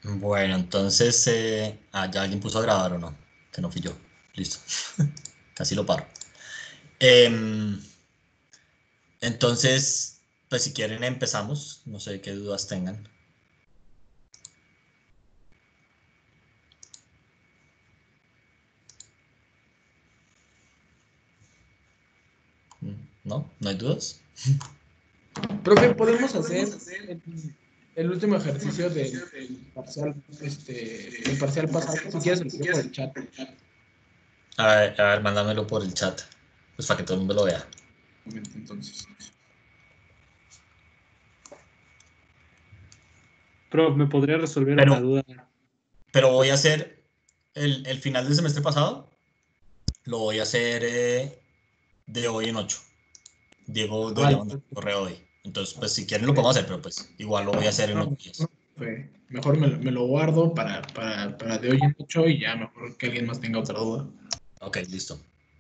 Bueno, entonces, ya alguien puso a grabar o no, que no fui yo. Listo. Casi lo paro. Em, entonces, pues si quieren empezamos. No sé qué dudas tengan. ¿No? ¿No hay dudas? Profe, ¿podemos hacer el último ejercicio del parcial, del parcial pasado? Si quieres, lo envío por el chat. A ver, mándamelo por el chat. Pues para que todo el mundo lo vea. Un momento, entonces. Prof, ¿me podría resolver Pero, una duda? pero voy a hacer el final del semestre pasado. Lo voy a hacer de hoy en 8. Diego debería Vale, mandar un correo hoy. Entonces, pues si quieren lo podemos hacer, pero pues igual lo voy a hacer en no, unos días. mejor me lo guardo para de hoy en 8 y ya mejor que alguien más tenga otra duda. Ok, listo.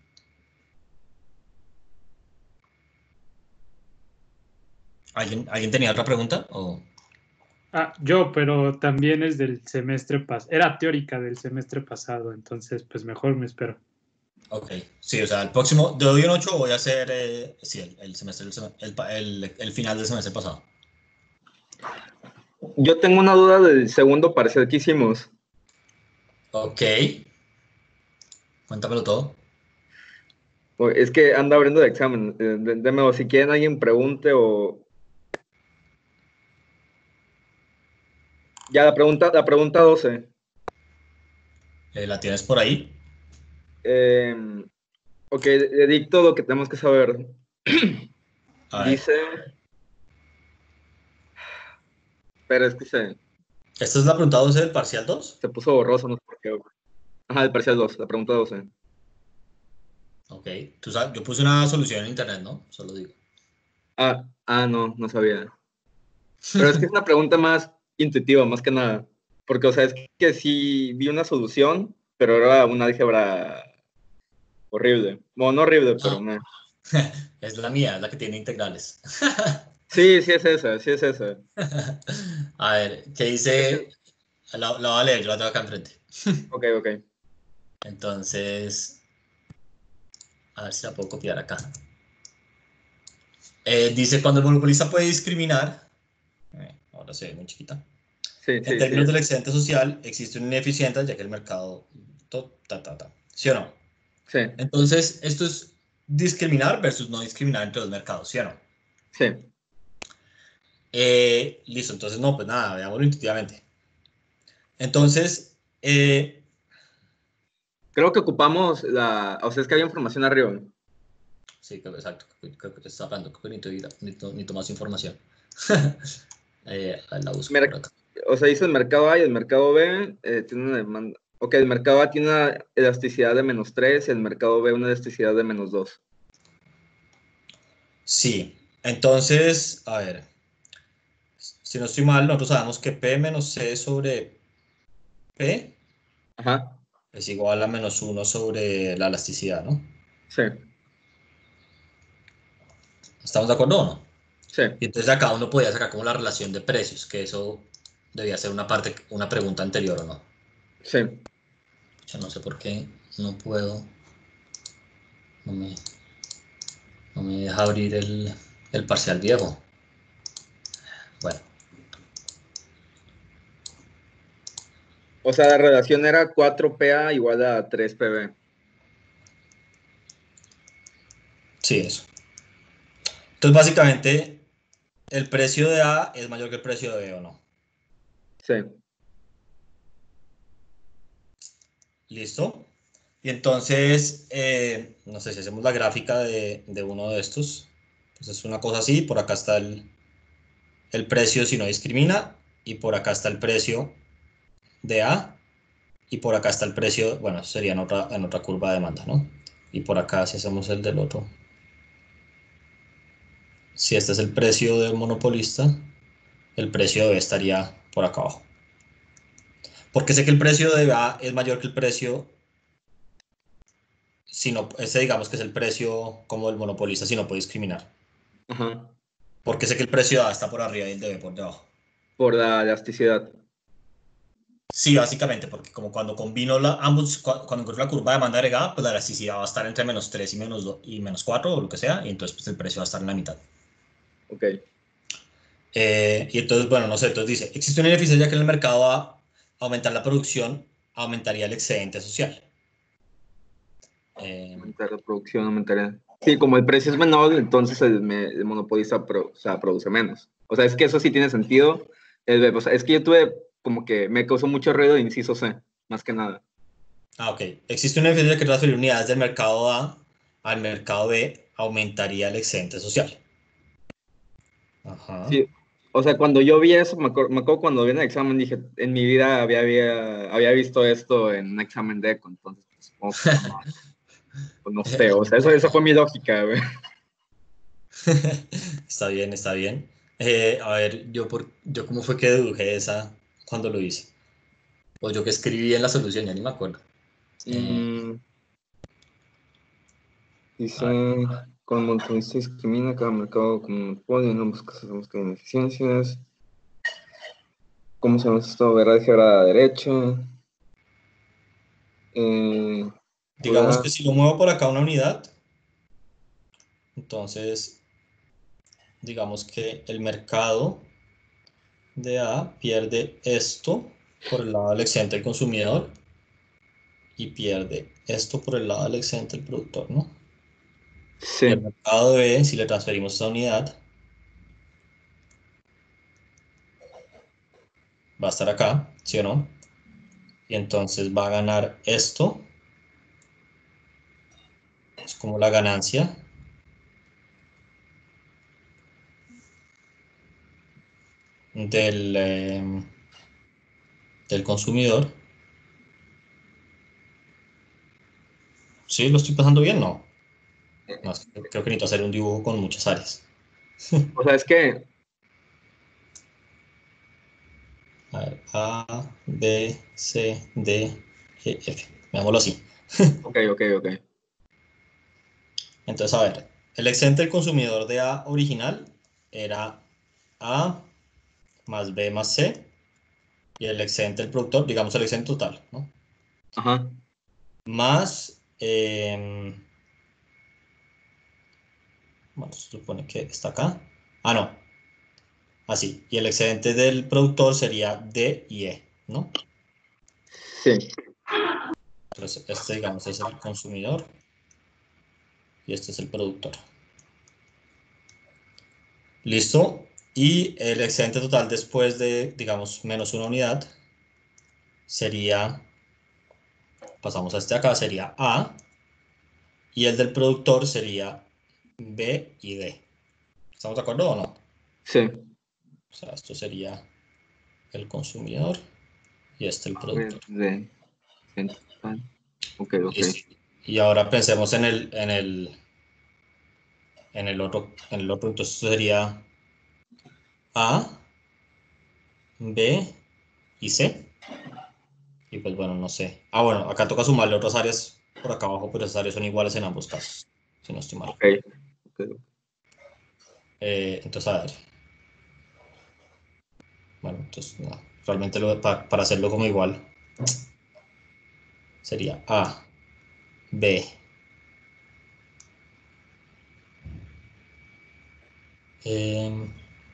¿Alguien tenía otra pregunta? Yo, pero también es del semestre pasado. Era teórica del semestre pasado, entonces pues mejor me espero. Ok, sí, o sea, el próximo, de hoy en 8 voy a hacer, sí, el final del semestre pasado. Yo tengo una duda del segundo parcial que hicimos. Ok, cuéntamelo todo. Es que anda abriendo el examen. Deme, o si quieren alguien pregunte o... Ya, la pregunta 12. ¿La tienes por ahí? Ok, le dicto lo que tenemos que saber. A ver, Dice... Pero es que ¿esta es la pregunta 12 del parcial 2? se puso borroso, no sé por qué. Ajá, el parcial 2, la pregunta 12. Ok, tú sabes, yo puse una solución en internet, ¿no? Solo digo. No sabía. Pero es que es una pregunta más intuitiva, más que nada. Porque, o sea, es que sí vi una solución, pero era una álgebra horrible. Bueno, no horrible, pero No, no. es la mía, es la que tiene integrales. Sí, sí es esa, sí es esa. A ver, ¿qué Es que... dice? La voy a leer, yo la tengo acá enfrente. Ok, ok. Entonces, a ver si la puedo copiar acá. Dice, cuando el monopolista puede discriminar, ahora se ve muy chiquita, Sí, en sí, sí. términos del excedente social, existe una ineficiencia ya que el mercado, ¿sí o no? Sí, Entonces, esto es discriminar versus no discriminar entre los mercados, ¿sí o no? sí. Listo, entonces no, pues nada, veámoslo intuitivamente. Entonces, Creo que ocupamos la... O sea, es que había información arriba. sí, exacto, creo que te está hablando, creo que necesito más información. La busco por Mer- acá. O sea, dice el mercado A y el mercado B tiene una demanda. Ok, el mercado A tiene una elasticidad de -3 y el mercado B una elasticidad de -2. Sí, entonces, a ver, si no estoy mal, nosotros sabemos que P menos C sobre P Ajá, es igual a -1 sobre la elasticidad, ¿no? sí, ¿Estamos de acuerdo o no? sí. Y entonces acá uno podía sacar como la relación de precios, que eso debía ser una pregunta anterior o no. Sí. Yo no sé por qué no puedo, no me, no me deja abrir el parcial viejo. Bueno, O sea, la relación era 4PA igual a 3PB. sí, eso. Entonces básicamente el precio de A es mayor que el precio de B o no. Sí. ¿Listo? Y entonces, no sé si hacemos la gráfica de uno de estos. Entonces es una cosa así, por acá está el precio si no discrimina, y por acá está el precio de A, y por acá está el precio, bueno, sería en otra curva de demanda, ¿no? Y por acá si hacemos el del otro. Si este es el precio del monopolista, el precio de B estaría por acá abajo. Porque sé que el precio de A es mayor que el precio, si no, ese digamos que es el precio como el monopolista si no puede discriminar. Ajá. Porque sé que el precio de A está por arriba y el de B por debajo. Por la elasticidad. Sí, básicamente, porque como cuando combino ambos, cuando encuentro la curva de demanda agregada, pues la elasticidad va a estar entre -3 y -4 o lo que sea, y entonces pues el precio va a estar en la mitad. Ok. Y entonces, bueno, no sé, entonces dice, existe una ineficiencia que en el mercado va a aumentar la producción, aumentaría el excedente social. Aumentar la producción, aumentaría. Sí, como el precio es menor, entonces el monopolista o sea, produce menos. O sea, es que eso sí tiene sentido. O sea, es que yo tuve como que me causó mucho ruido de inciso C, más que nada. Ok. Existe una ineficiencia que transferir unidades del mercado A al mercado B aumentaría el excedente social. Ajá. Sí, o sea, cuando yo vi eso, me acuerdo cuando vi en el examen, dije, en mi vida había visto esto en un examen de eco, entonces, pues, supongo que pues, no sé, o sea, eso fue mi lógica, güey. Está bien, está bien. A ver, yo cómo fue que deduje esa cuando lo hice. O yo que escribí en la solución, ya ni me acuerdo. Mm, A ver, dice, con monopolista discrimina cada mercado como monopolio, en ambos casos vemos que hay ineficiencias. ¿Cómo se llama esto? Ver álgebra a la derecha. digamos Hola. que si lo muevo por acá una unidad, entonces digamos que el mercado de A pierde esto por el lado del excedente del consumidor y pierde esto por el lado del excedente del productor, ¿no? Y el Sí, mercado de B, si le transferimos esa unidad, va a estar acá, ¿sí o no? Y entonces va a ganar esto, es como la ganancia del consumidor. ¿Sí? ¿Lo estoy pasando bien? No. No, creo que necesito hacer un dibujo con muchas áreas. o sea, es que, A ver, A, B, C, D, E, F. Veámoslo así. ok, ok, ok. Entonces, a ver, el excedente del consumidor de A original era A más B más C, y el excedente del productor, digamos el excedente total, ¿no? Ajá, Más, bueno, se supone que está acá. Ah, no, así. Y el excedente del productor sería D y E, ¿no? sí, Entonces, este, digamos, es el consumidor y este es el productor. ¿Listo? Y el excedente total después de, digamos, menos una unidad sería, pasamos a este acá, sería A, y el del productor sería B y D. ¿Estamos de acuerdo o no? sí. O sea, esto sería el consumidor y este el productor. De, ok, ok. Listo. Y ahora pensemos en el otro, entonces esto sería A, B y C. Y pues bueno, no sé. Ah, bueno, acá toca sumarle otras áreas por acá abajo, pero esas áreas son iguales en ambos casos, si no estoy mal. Ok, ok. Entonces, a ver. Bueno, entonces, no, realmente para hacerlo como igual, sería A, B, em,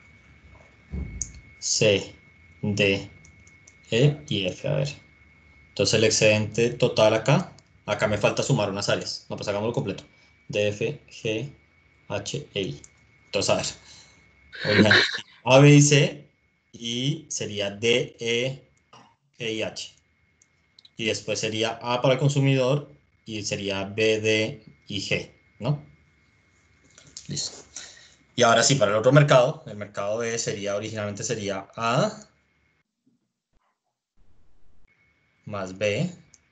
C, D, E y F. A ver. Entonces el excedente total acá me falta sumar unas áreas. No, pues hagámoslo completo. D, F, G, H, E, I. Entonces, a ver. Original. A, B y C, y sería D, E, G y H. Y después sería A para el consumidor y sería B, D y G, ¿no? Listo. Y ahora sí, para el otro mercado, el mercado B originalmente sería A más B,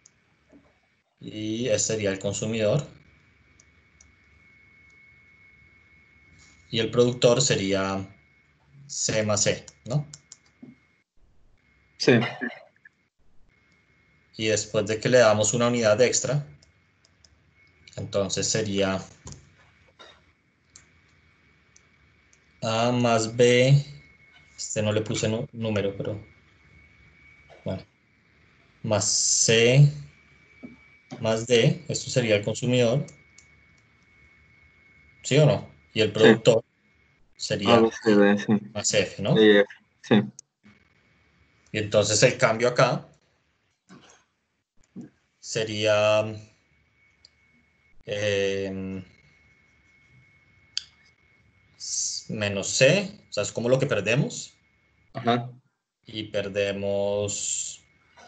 y este sería el consumidor, y el productor sería C más C, ¿no? Sí, Y después de que le damos una unidad extra, entonces sería A más B, este no le puse número, pero bueno. más C más D, esto sería el consumidor, ¿sí o no? Y el productor sería ABCD, sí. más F, ¿no? Y F, sí. Y entonces el cambio acá sería menos C, o sea, es como lo que perdemos, Ajá. y perdemos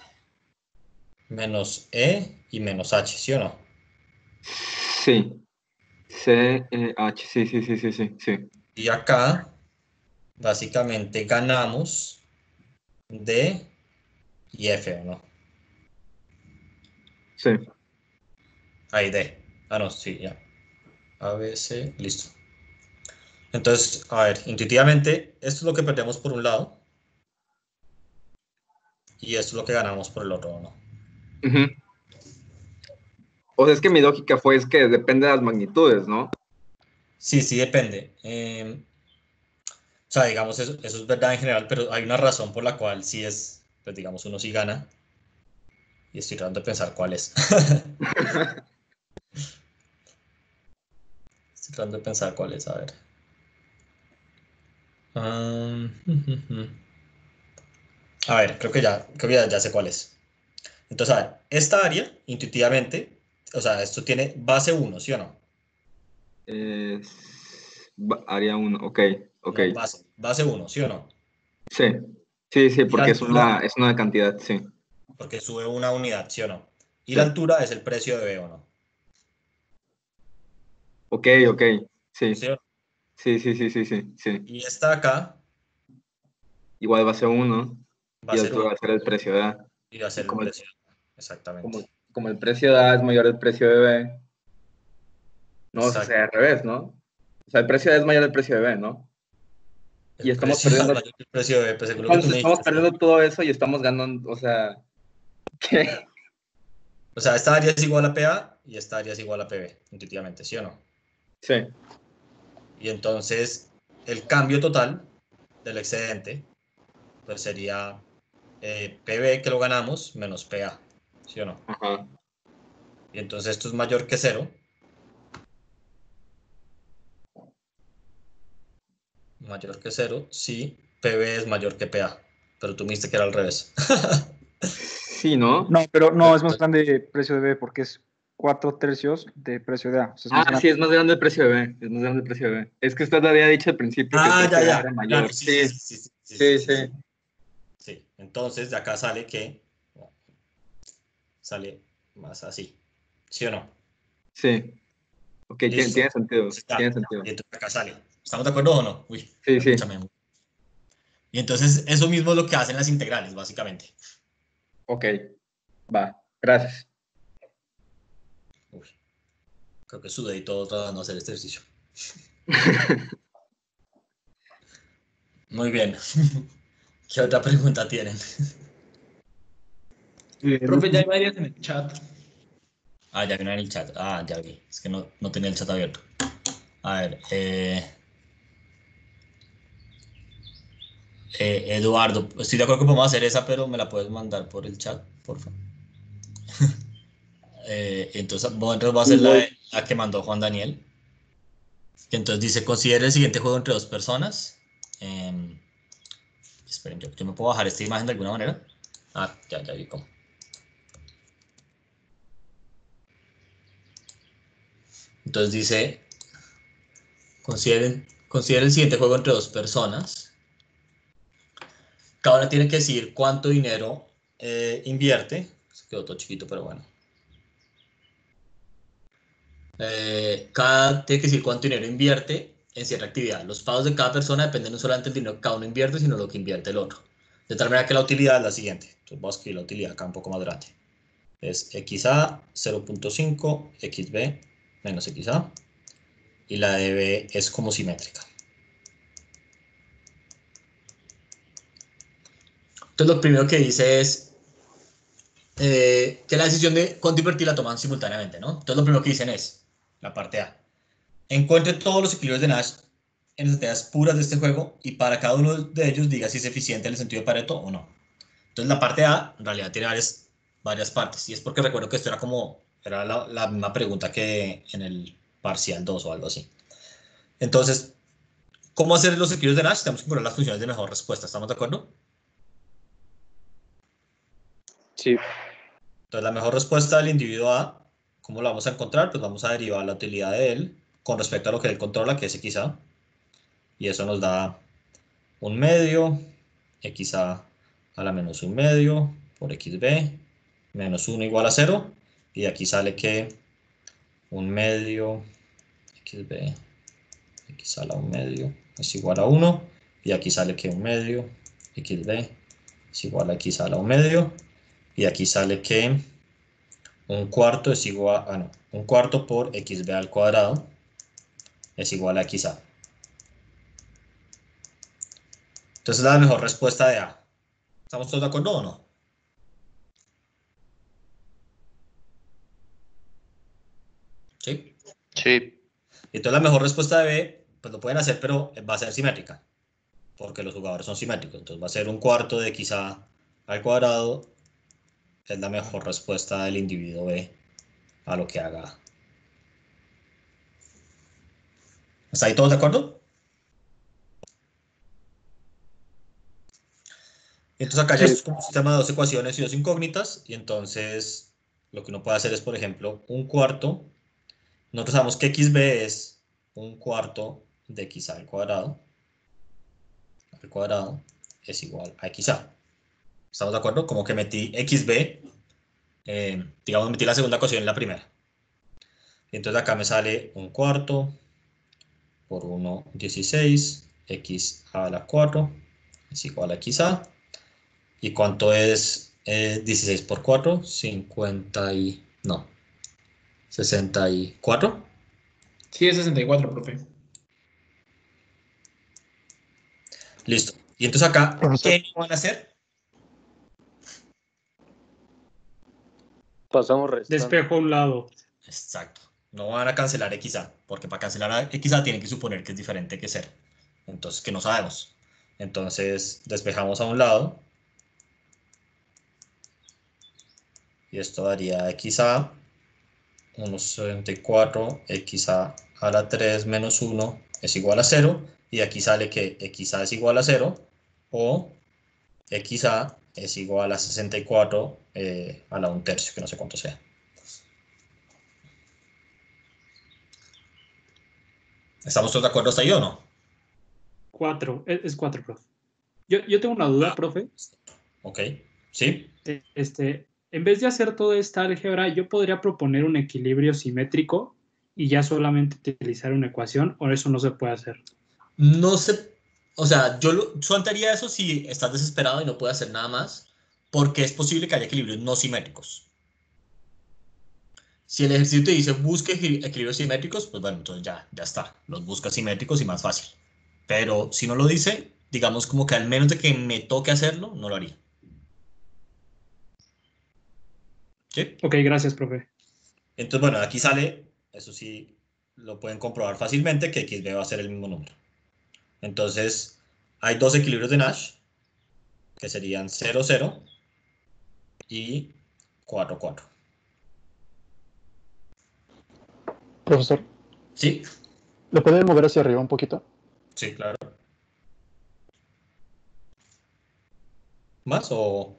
menos E y menos H, ¿sí o no? Sí. C, E, H, sí, sí, sí, sí, sí, sí. Y acá, básicamente, ganamos D y F, ¿o no? Sí. Ahí D. Ah, no, sí, ya. A, B, C, listo. Entonces, a ver, intuitivamente, esto es lo que perdemos por un lado y esto es lo que ganamos por el otro, ¿no? Ujú. O sea, es que mi lógica es que depende de las magnitudes, ¿no? Sí, sí, depende. O sea, digamos, eso es verdad en general, pero hay una razón por la cual sí es, pues digamos, uno sí gana y estoy tratando de pensar cuál es. Estoy tratando de pensar cuál es, a ver. A ver, creo que ya sé cuál es. Entonces, a ver, esta área, intuitivamente, o sea, esto tiene base 1, ¿sí o no? Área 1, ok, ok. No, base 1, ¿sí o no? Sí, sí, sí, Y la porque altura, es una cantidad, sí. porque sube una unidad, ¿sí o no? Y Sí. la altura es el precio de B, ¿o no? Ok, ok, sí, ¿Sí o no? sí, sí, sí, sí, sí, sí. Y esta de acá Igual va a ser 1 va y a el ser otro 1 va a ser el precio de A. y va a Y ser el precio. Exactamente. como el precio de A es mayor al precio de B, no, o sea, Exacto. sería al revés, ¿no? O sea, el precio de A es mayor al precio de B, ¿no? Y El estamos precio es perdiendo, mayor que el precio de B, pues según lo que tú entonces me estamos dijiste, sí. perdiendo todo eso y estamos ganando, o sea, ¿qué? O sea, esta área es igual a PA y esta área es igual a PB, intuitivamente, ¿sí o no? Sí, Y entonces el cambio total del excedente pues sería PB que lo ganamos menos PA, ¿sí o no? ajá. Y entonces esto es mayor que cero, si PB es mayor que PA. Pero tú me dijiste que era al revés. Sí, ¿no? No, pero no, es más grande el precio de B porque es 4/3 de precio de A. O sea, es más Ah, grande. sí, es más grande el precio de B, es más grande el precio de B. Es que usted había dicho al principio que el Ah, precio ya, de A ya. era Claro, mayor. sí, sí, Sí, sí, sí, sí, sí, sí, sí, sí. sí, Sí, entonces de acá sale que sale más así, ¿sí o no? sí. Ok, Listo. tiene sentido, Está. tiene sentido. Y entonces acá sale. ¿Estamos de acuerdo o no? Uy, Sí, hay mucha sí. memoria. Y entonces eso mismo es lo que hacen las integrales, básicamente. Ok, va, gracias. Uy, creo que sudé y todo tratando de hacer este ejercicio. Muy bien. ¿Qué otra pregunta tienen? Profe, ya hay varias en el chat. Ah, ya vi una en el chat. Ah, ya vi. Es que no tenía el chat abierto. A ver, Eduardo, estoy de acuerdo que podemos hacer esa, pero me la puedes mandar por el chat, por favor. Entonces, voy a hacer la que mandó Juan Daniel. Que entonces dice, considere el siguiente juego entre dos personas. Esperen, yo me puedo bajar esta imagen de alguna manera. Ah, ya vi cómo. Entonces dice, considere el siguiente juego entre dos personas. Cada una tiene que decir cuánto dinero invierte. Se quedó todo chiquito, pero bueno. Cada tiene que decir cuánto dinero invierte en cierta actividad. Los pagos de cada persona dependen no solamente del dinero que cada uno invierte, sino lo que invierte el otro. De tal manera que la utilidad es la siguiente. Entonces voy a escribir la utilidad acá un poco más grande. Es XA 0.5, XB menos XA. Y la de B es como simétrica. Entonces lo primero que dice es que la decisión de cuánto invertir la toman simultáneamente, ¿no? Entonces lo primero que dicen es, la parte A, encuentre todos los equilibrios de Nash en las entidades puras de este juego y para cada uno de ellos diga si es eficiente en el sentido de Pareto o no. Entonces la parte A en realidad tiene varias varias partes. Y es porque recuerdo que esto era la misma pregunta que en el parcial 2 o algo así. Entonces, ¿cómo hacer los equilibrios de Nash? Tenemos que poner las funciones de mejor respuesta. ¿Estamos de acuerdo? Sí. Entonces, la mejor respuesta del individuo A, ¿cómo la vamos a encontrar? Pues vamos a derivar la utilidad de él con respecto a lo que él controla, que es XA. Y eso nos da 1/2, XA a la menos 1/2 por XB, menos 1 igual a 0. Y aquí sale que 1/2 XB, X a la 1/2 es igual a 1. Y aquí sale que 1/2 XB es igual a X a la 1/2. Y aquí sale que 1/4 es igual a, no, 1/4 por XB al cuadrado es igual a XA. Entonces la mejor respuesta de A. ¿Estamos todos de acuerdo o no? ¿Sí? Sí. Entonces la mejor respuesta de B, pues lo pueden hacer, pero va a ser simétrica, porque los jugadores son simétricos. Entonces va a ser 1/4 de XA al cuadrado, es la mejor respuesta del individuo B a lo que haga A. ¿Está ahí todos de acuerdo? Entonces acá ya es como un sistema de dos ecuaciones y dos incógnitas, y entonces lo que uno puede hacer es, por ejemplo, 1/4. Nosotros sabemos que XB es 1/4 de XA al cuadrado es igual a XA. ¿Estamos de acuerdo? Como que metí XB, digamos, metí la segunda ecuación en la primera. Entonces acá me sale 1/4 por 1/16, X a la 4 es igual a XA. ¿Y cuánto es 16 por 4? 64. Sí, es 64, profe. Listo. Y entonces acá, Profesor. ¿qué van a hacer? Pasamos restando. Despejo a un lado. Exacto. No van a cancelar XA, porque para cancelar a XA tienen que suponer que es diferente que 0. Entonces, que no sabemos. Entonces, despejamos a un lado. Y esto daría XA, 1/74, XA a la 3 menos 1 es igual a 0. Y aquí sale que XA es igual a 0, o XA es igual a 64 a la 1/3, que no sé cuánto sea. ¿Estamos todos de acuerdo hasta ahí o no? 4, es 4, profe. Yo tengo una duda, profe. Ok, ¿sí? En vez de hacer toda esta álgebra, yo podría proponer un equilibrio simétrico y ya solamente utilizar una ecuación, o eso no se puede hacer. No sé, o sea, yo soltaría eso si estás desesperado y no puedes hacer nada más, porque es posible que haya equilibrios no simétricos. Si el ejercicio te dice busque equilibrios simétricos, pues bueno, entonces ya está, los buscas simétricos y más fácil. Pero si no lo dice, digamos como que al menos de que me toque hacerlo, no lo haría. ¿Sí? Ok, gracias, profe. Entonces, bueno, aquí sale, eso sí, lo pueden comprobar fácilmente, que XB va a ser el mismo número. Entonces, hay dos equilibrios de Nash, que serían 0, 0 y 4, 4. Profesor, ¿Sí? ¿lo puede mover hacia arriba un poquito? Sí, claro. ¿Más o...?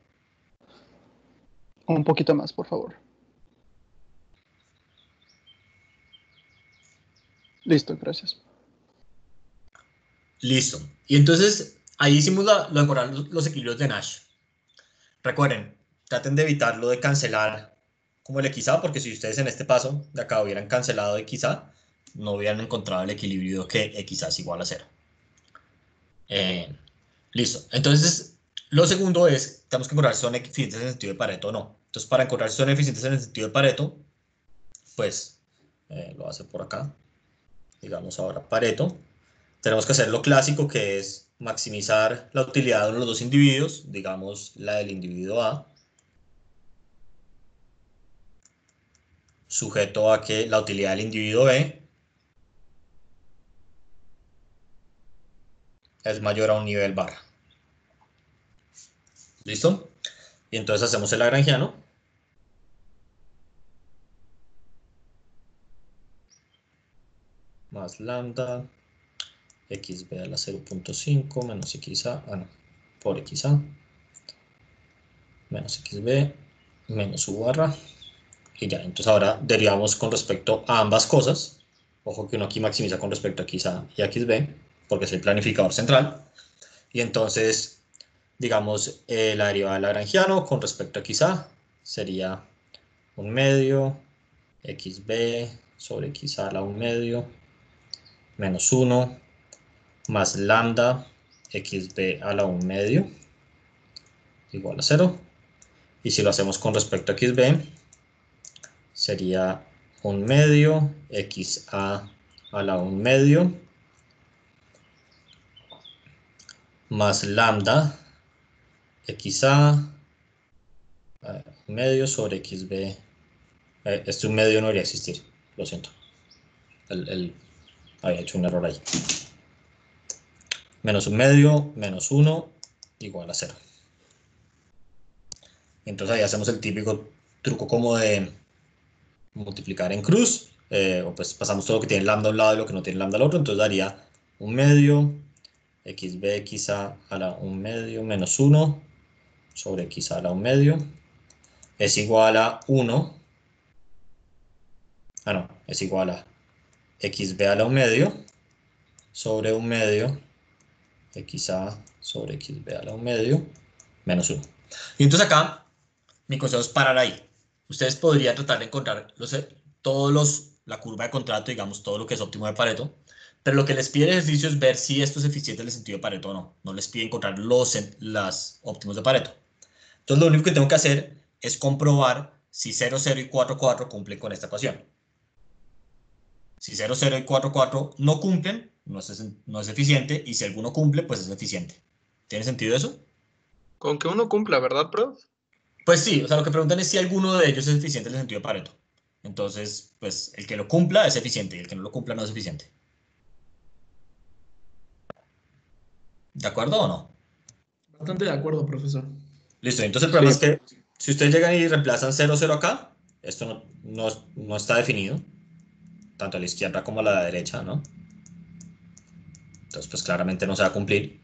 Un poquito más, por favor. Listo, gracias. Listo. Y entonces, ahí hicimos lo de mejorar los equilibrios de Nash. Recuerden, traten de evitar lo de cancelar como el XA, porque si ustedes en este paso de acá hubieran cancelado XA, no hubieran encontrado el equilibrio que XA es igual a 0. Listo. Entonces, lo segundo es, tenemos que encontrar si son eficientes en el sentido de Pareto o no. Entonces, para encontrar si son eficientes en el sentido de Pareto, pues lo voy a hacer por acá. Digamos ahora Pareto. Tenemos que hacer lo clásico, que es maximizar la utilidad de los dos individuos, digamos la del individuo A, sujeto a que la utilidad del individuo B es mayor a un nivel barra. ¿Listo? Y entonces hacemos el lagrangiano. más lambda, xb a la 0.5 menos xa, por xa, menos xb, menos u barra, y ya. Entonces ahora derivamos con respecto a ambas cosas. Ojo que uno aquí maximiza con respecto a xa y a xb, porque es el planificador central. Y entonces, digamos, la derivada de lagrangiano con respecto a xa sería 1 medio xb sobre xa a la 1 medio menos 1 más lambda xb a la 1 medio igual a 0. Y si lo hacemos con respecto a xb, sería 1 medio xa a la 1 medio más lambda xa medio sobre xb. Este 1 medio no debería existir, lo siento. Había hecho un error ahí. Menos 1 medio menos 1 igual a 0. Entonces ahí hacemos el típico truco como de multiplicar en cruz, o pues pasamos todo lo que tiene lambda a un lado y lo que no tiene lambda al otro. Entonces daría 1 medio xb xa a la 1 medio menos 1 sobre xa a la 1 medio es igual a 1. No, es igual a xb a la 1 medio sobre 1 medio xa sobre xb a la 1 medio menos 1. Y entonces acá mi consejo es parar ahí. Ustedes podrían tratar de encontrar la curva de contrato, digamos, todo lo que es óptimo de Pareto, pero lo que les pide el ejercicio es ver si esto es eficiente en el sentido de Pareto o no. No les pide encontrar las óptimos de Pareto. Entonces lo único que tengo que hacer es comprobar si 0, 0 y 4, 4 cumplen con esta ecuación. Si 0, 0 y 4, 4 no cumplen, no es eficiente, y si alguno cumple, pues es eficiente. ¿Tiene sentido eso? Con que uno cumpla, ¿verdad, prof? Pues sí, o sea, lo que preguntan es si alguno de ellos es eficiente en el sentido de Pareto. Entonces, pues el que lo cumpla es eficiente y el que no lo cumpla no es eficiente. ¿De acuerdo o no? Bastante de acuerdo, profesor. Listo, entonces el problema Sí. es que si ustedes llegan y reemplazan 0, 0 acá, esto no está definido, tanto a la izquierda como a la derecha, ¿no? Entonces, pues claramente no se va a cumplir.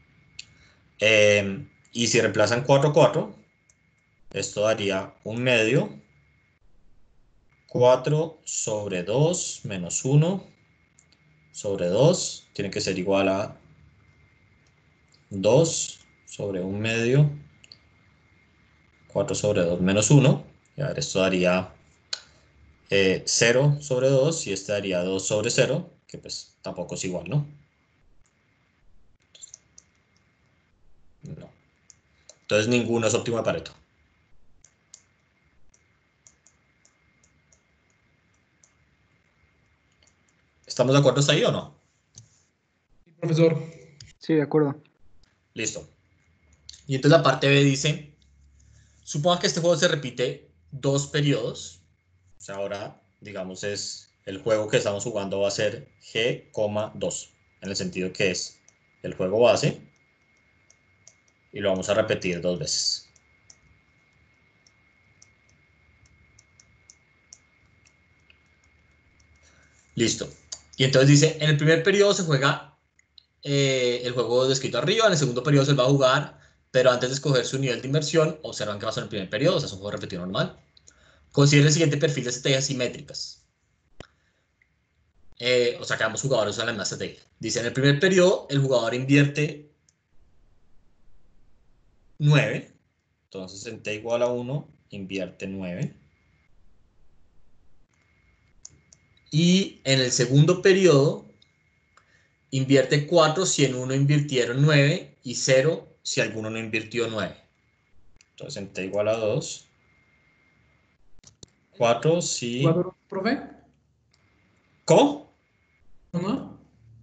Y si reemplazan 4, 4, esto daría 1 medio 4 sobre 2 menos 1 sobre 2 tiene que ser igual a 2 sobre 1 medio 4 sobre 2 menos 1. Y a ver, esto daría 0 sobre 2 y este daría 2 sobre 0, que pues tampoco es igual, ¿no? No. Entonces ninguno es óptimo de Pareto. ¿Estamos de acuerdo hasta ahí o no? Profesor. Sí, de acuerdo. Listo. Y entonces la parte B dice, suponga que este juego se repite 2 periodos. O sea, ahora, digamos, el juego que estamos jugando va a ser G,2. En el sentido que es el juego base. Y lo vamos a repetir 2 veces. Listo. Y entonces dice, en el primer periodo se juega el juego descrito arriba, en el segundo periodo se va a jugar, pero antes de escoger su nivel de inversión, observan que va a ser en el primer periodo, o sea, es un juego repetido normal. Considere el siguiente perfil de estrategias simétricas. O sea, que ambos jugadores usan la misma estrategia. Dice, en el primer periodo, el jugador invierte 9. Entonces, en t igual a 1, invierte 9. Y en el segundo periodo, invierte 4 si en uno invirtieron 9 y 0 si alguno no invirtió 9. Entonces, en t igual a 2, 4 si... ¿Jugador, profe? ¿Cómo? ¿No?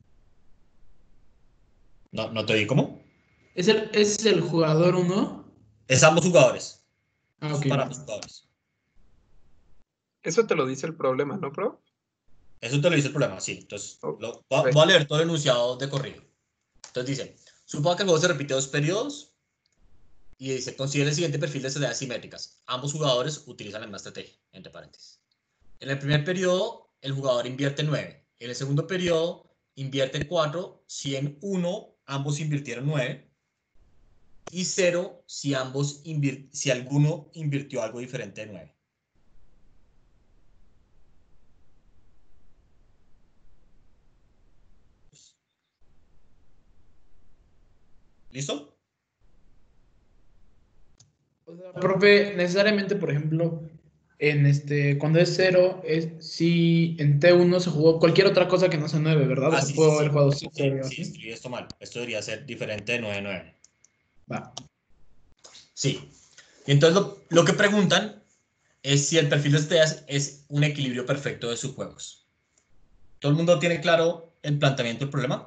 No te di cómo. ¿Es el jugador 1? Es ambos jugadores. Ah, Es ok. para ambos jugadores. Eso te lo dice el problema, ¿no, prof? Eso te lo dice el problema, sí. Entonces, Oh, voy a leer todo el enunciado de corrido. Entonces dice, suponga que el juego se repite 2 periodos y dice, considera el siguiente perfil de estrategias simétricas. Ambos jugadores utilizan la misma estrategia, entre paréntesis. En el primer periodo, el jugador invierte 9. en el segundo periodo invierte 4 si en 1 ambos invirtieron 9 y 0 si si alguno invirtió algo diferente de 9. ¿Listo? O sea, profe, necesariamente, por ejemplo, cuando es 0, es si en T1 se jugó cualquier otra cosa que no sea 9, ¿verdad? O sea, Sí, puedo haber jugado sí, 7 o sí, así. escribí esto mal. Esto debería ser diferente de 9-9. Va. Sí. Y entonces lo que preguntan es si el perfil de ustedes es un equilibrio perfecto de sus juegos. ¿Todo el mundo tiene claro el planteamiento del problema?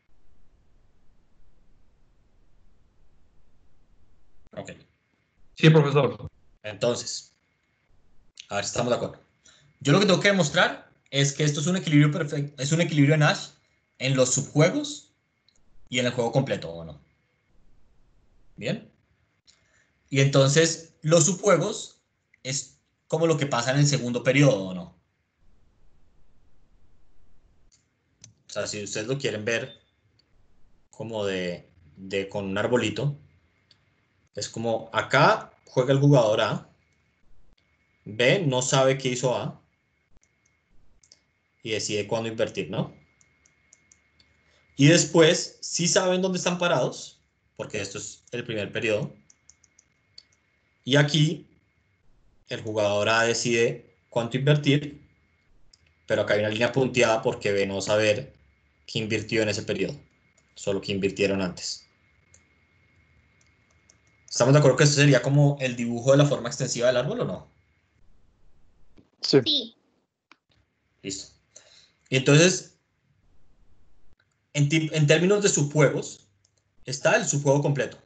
Ok. Sí, profesor. Entonces, a ver si estamos de acuerdo. Yo lo que tengo que demostrar es que esto es un equilibrio perfecto, es un equilibrio de Nash en los subjuegos y en el juego completo, ¿o no? Bien. Y entonces, los subjuegos es como lo que pasa en el segundo periodo, ¿o no? O sea, si ustedes lo quieren ver como con un arbolito, es como acá juega el jugador A, B no sabe qué hizo A y decide cuándo invertir, ¿no? Y después, sí saben dónde están parados, porque esto es el primer periodo. Y aquí, el jugador A decide cuánto invertir, pero acá hay una línea punteada porque B no saber qué invirtió en ese periodo, solo que invirtieron antes. ¿Estamos de acuerdo que esto sería como el dibujo de la forma extensiva del árbol o no? Sí. Sí. Listo. Y entonces, en términos de subjuegos, está el subjuego completo.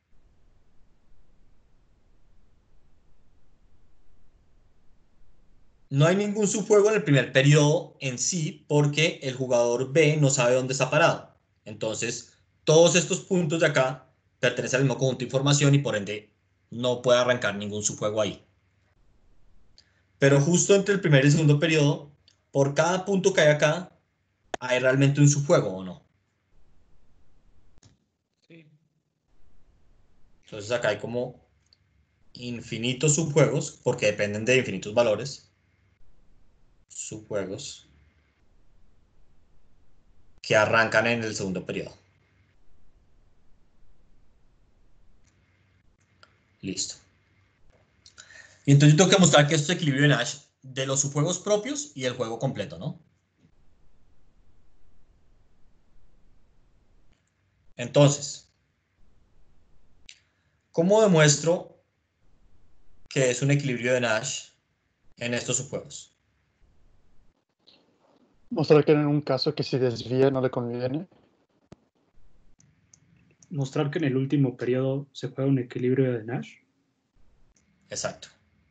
No hay ningún subjuego en el primer periodo en sí porque el jugador B no sabe dónde está parado. Entonces, todos estos puntos de acá pertenecen al mismo conjunto de información y por ende no puede arrancar ningún subjuego ahí. Pero justo entre el primer y el segundo periodo, por cada punto que hay acá, hay realmente un subjuego o no. Sí. Entonces acá hay como infinitos subjuegos porque dependen de infinitos valores. Subjuegos que arrancan en el segundo periodo. Listo. Y entonces yo tengo que mostrar que esto es equilibrio de Nash de los subjuegos propios y el juego completo, ¿no? Entonces, ¿cómo demuestro que es un equilibrio de Nash en estos subjuegos? Mostrar que en un caso que si desvía no le conviene. Mostrar que en el último periodo se juega un equilibrio de Nash. Exacto.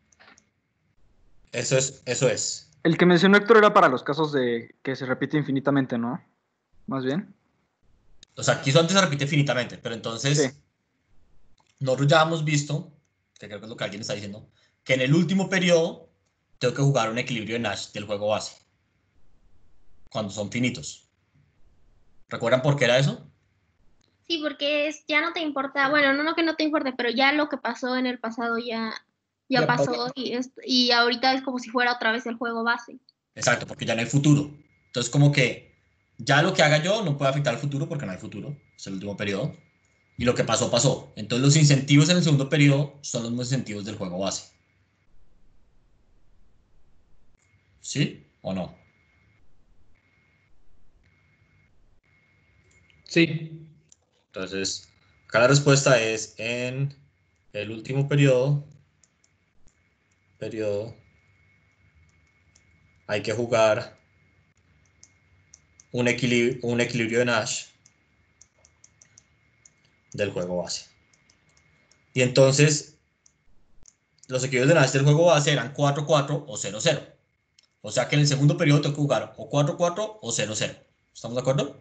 Eso es. El que mencionó Héctor era para los casos de que se repite infinitamente, ¿no? Más bien. O sea, aquí eso antes se repite infinitamente, pero entonces Sí. nosotros ya hemos visto, que creo que es lo que alguien está diciendo, que en el último periodo tengo que jugar un equilibrio de Nash del juego base, cuando son finitos. ¿Recuerdan por qué era eso? Sí, porque ya no te importa, bueno, no que no te importe, pero ya lo que pasó en el pasado ya Ya pasó y ahorita es como si fuera otra vez el juego base. Exacto, porque ya no hay futuro. Entonces, como que ya lo que haga yo no puede afectar al futuro porque no hay futuro. Es el último periodo. Y lo que pasó, pasó. Entonces, los incentivos en el segundo periodo son los mismos incentivos del juego base. ¿Sí o no? Sí. Entonces, acá la respuesta es en el último periodo. Hay que jugar un equilibrio de Nash del juego base. Y entonces, los equilibrios de Nash del juego base eran 4-4 o 0-0. O sea que en el segundo periodo tengo que jugar o 4-4 o 0-0. ¿Estamos de acuerdo?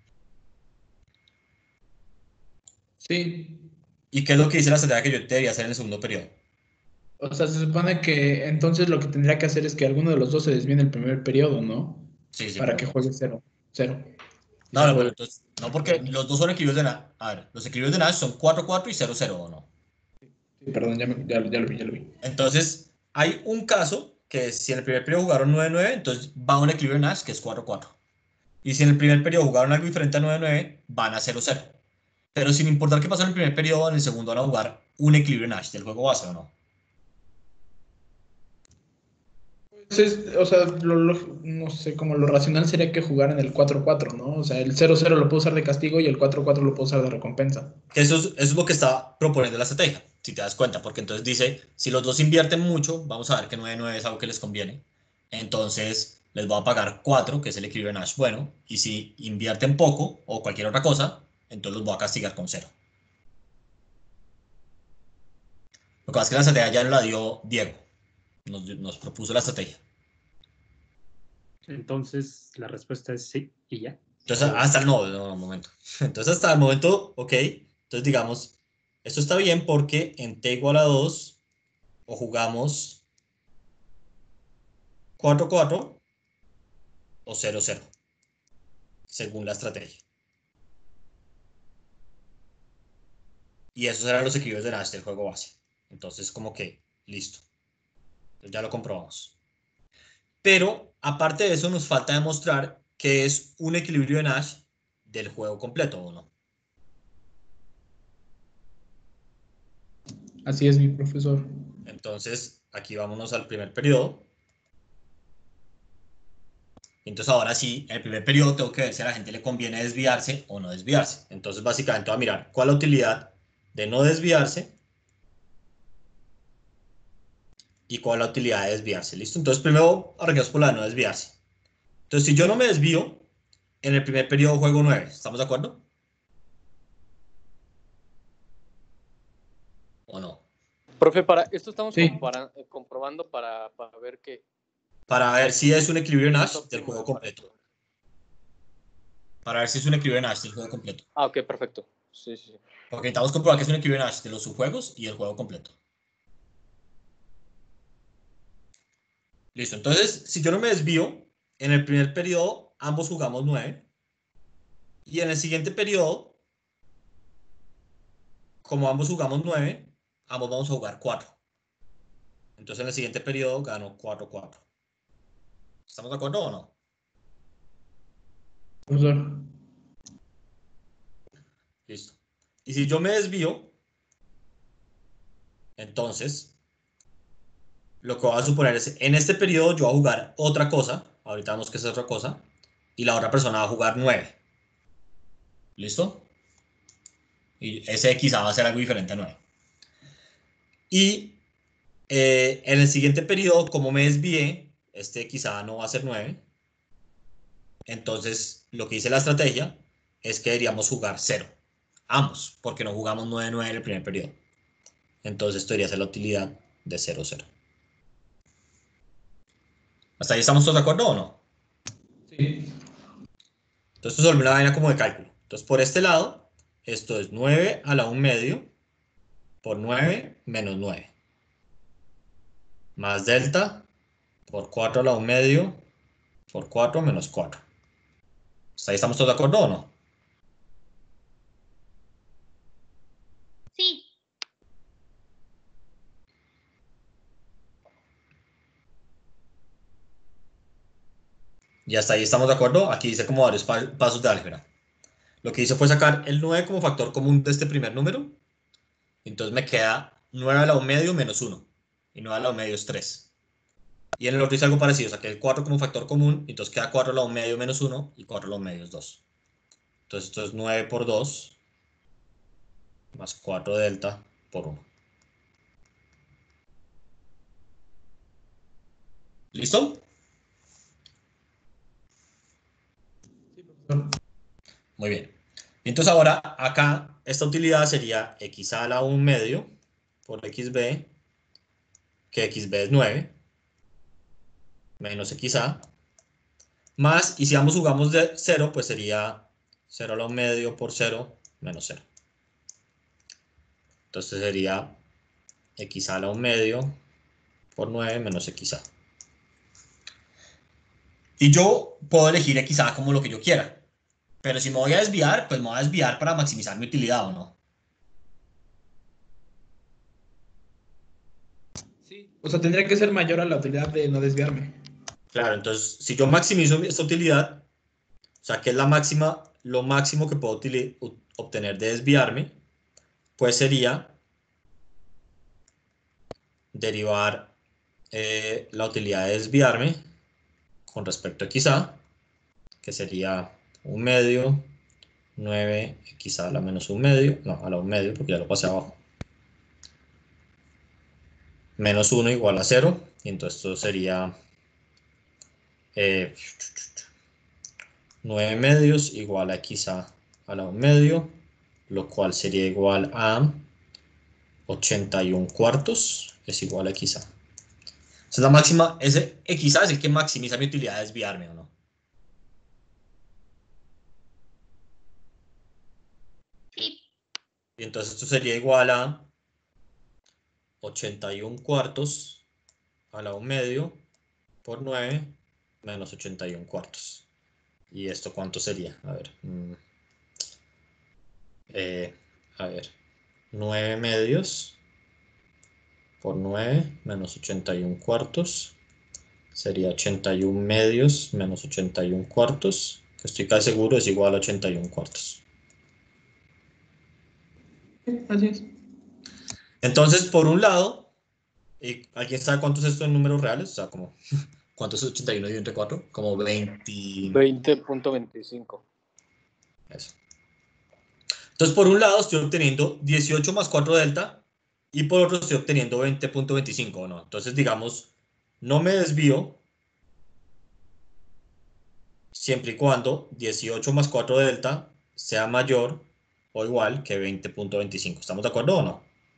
Sí. ¿Y qué es lo que dice la estrategia que yo debería hacer en el segundo periodo? O sea, se supone que entonces lo que tendría que hacer es que alguno de los dos se desvíe en el primer periodo, ¿no? Sí, sí, para pero... que juegue 0. No, no, pero entonces, no, porque los dos son equilibrios de Nash. A ver, los equilibrios de Nash son 4-4 y 0-0, ¿o no? Sí, perdón, ya lo vi. Entonces, hay un caso que es, si en el primer periodo jugaron 9-9, entonces va a un equilibrio de Nash que es 4-4. Y si en el primer periodo jugaron algo diferente a 9-9, van a 0-0. Pero sin importar qué pasó en el primer periodo, en el segundo van a jugar un equilibrio de Nash del juego base, ¿o no? Entonces, o sea, no sé, como lo racional sería que jugaran el 4-4, ¿no? O sea, el 0-0 lo puedo usar de castigo y el 4-4 lo puedo usar de recompensa. Que eso es lo que está proponiendo la estrategia, si te das cuenta, porque entonces dice, si los dos invierten mucho, vamos a ver que 9-9 es algo que les conviene, entonces les voy a pagar 4, que es el equilibrio de Nash bueno, y si invierten poco o cualquier otra cosa, entonces los voy a castigar con 0. Lo que pasa es que la estrategia ya nos la dio Diego, nos propuso la estrategia. Entonces, la respuesta es sí y ya. Entonces, hasta el momento. Entonces, hasta el momento, ok. Entonces, digamos, esto está bien porque en t igual a 2, o jugamos 4-4 o 0-0, según la estrategia. Y esos eran los equilibrios de Nash del juego base. Entonces, como que, listo. Entonces, ya lo comprobamos. Pero, aparte de eso, nos falta demostrar que es un equilibrio de Nash del juego completo, ¿o no? Así es, mi profesor. Entonces, aquí vámonos al primer periodo. Entonces, ahora sí, en el primer periodo tengo que ver si a la gente le conviene desviarse o no desviarse. Entonces, básicamente voy a mirar cuál es la utilidad de no desviarse y cuál es la utilidad de desviarse. ¿Listo? Entonces, primero arranquemos por la de no desviarse. Entonces, si yo no me desvío, en el primer periodo juego 9. ¿Estamos de acuerdo? ¿O no? Profe, para esto estamos Sí. comprobando para ver qué. Para ver si es un equilibrio Es Nash del óptimo juego para completo. esto. Para ver si es un equilibrio Nash del juego completo. Ah, ok, perfecto. Sí, sí, sí. Porque necesitamos comprobar que es un equilibrio Nash de los subjuegos y el juego completo. Listo. Entonces, si yo no me desvío, en el primer periodo ambos jugamos 9. Y en el siguiente periodo, como ambos jugamos 9, ambos vamos a jugar 4. Entonces en el siguiente periodo gano 4-4. ¿Estamos de acuerdo o no? Profesor. Listo. Y si yo me desvío, entonces lo que voy a suponer es, en este periodo yo voy a jugar otra cosa, ahorita vemos que es otra cosa, y la otra persona va a jugar 9. ¿Listo? Y ese quizá va a ser algo diferente a 9. Y en el siguiente periodo, como me desvié, este quizá no va a ser 9. Entonces, lo que dice la estrategia es que deberíamos jugar 0. Ambos, porque no jugamos 9-9 en el primer periodo. Entonces, esto debería ser la utilidad de 0-0. ¿Hasta ahí estamos todos de acuerdo o no? Sí. Entonces, esto es una vaina como de cálculo. Entonces, por este lado, esto es 9 a la 1 medio por 9 menos 9. Más delta por 4 a la 1 medio por 4 menos 4. ¿Hasta ahí estamos todos de acuerdo o no? Sí. Y hasta ahí estamos de acuerdo. Aquí dice como varios pasos de álgebra. Lo que hice fue sacar el 9 como factor común de este primer número. Entonces me queda 9 a la 1 medio menos 1. Y 9 a la 1 medio es 3. Y en el otro hice algo parecido. Saqué el 4 como factor común. Entonces queda 4 a la 1 medio menos 1. Y 4 a la 1 medio es 2. Entonces esto es 9 por 2. Más 4 delta por 1. ¿Listo? Sí, profesor. Muy bien. Entonces ahora acá esta utilidad sería x a la 1 medio por xb, que xb es 9, menos xa, más, y si ambos jugamos de 0, pues sería 0 a la 1 medio por 0 menos 0. Entonces sería x a la 1 medio por 9 menos xa. Y yo puedo elegir XA como lo que yo quiera. Pero si me voy a desviar, pues me voy a desviar para maximizar mi utilidad, ¿o no? Sí. O sea, tendría que ser mayor a la utilidad de no desviarme. Claro, entonces, si yo maximizo esta utilidad, o sea, que es la máxima, lo máximo que puedo obtener de desviarme, pues sería derivar la utilidad de desviarme con respecto a XA, que sería 1 medio, 9, XA a la menos 1 medio, no, a la 1 medio, porque ya lo pasé abajo. Menos 1 igual a 0, y entonces esto sería 9 medios igual a XA a la 1 medio, lo cual sería igual a 81 cuartos, es igual a XA. Esa es la máxima, ese XA es el que maximiza mi utilidad de desviarme, ¿o no? Sí. Y entonces esto sería igual a 81 cuartos a la 1 medio por 9 menos 81 cuartos. ¿Y esto cuánto sería? A ver. A ver. 9 medios por 9 menos 81 cuartos. Sería 81 medios menos 81 cuartos. Que estoy casi seguro es igual a 81 cuartos. Así es. Entonces, por un lado, ¿y alguien sabe cuántos es esto en números reales? O sea, como, ¿cuánto es 81 dividido entre 4? Como 20. 20.25. Eso. Entonces, por un lado estoy obteniendo 18 más 4 delta y por otro estoy obteniendo 20.25, ¿no? Entonces, digamos, no me desvío siempre y cuando 18 más 4 delta sea mayor o igual que 20.25. ¿Estamos de acuerdo o no?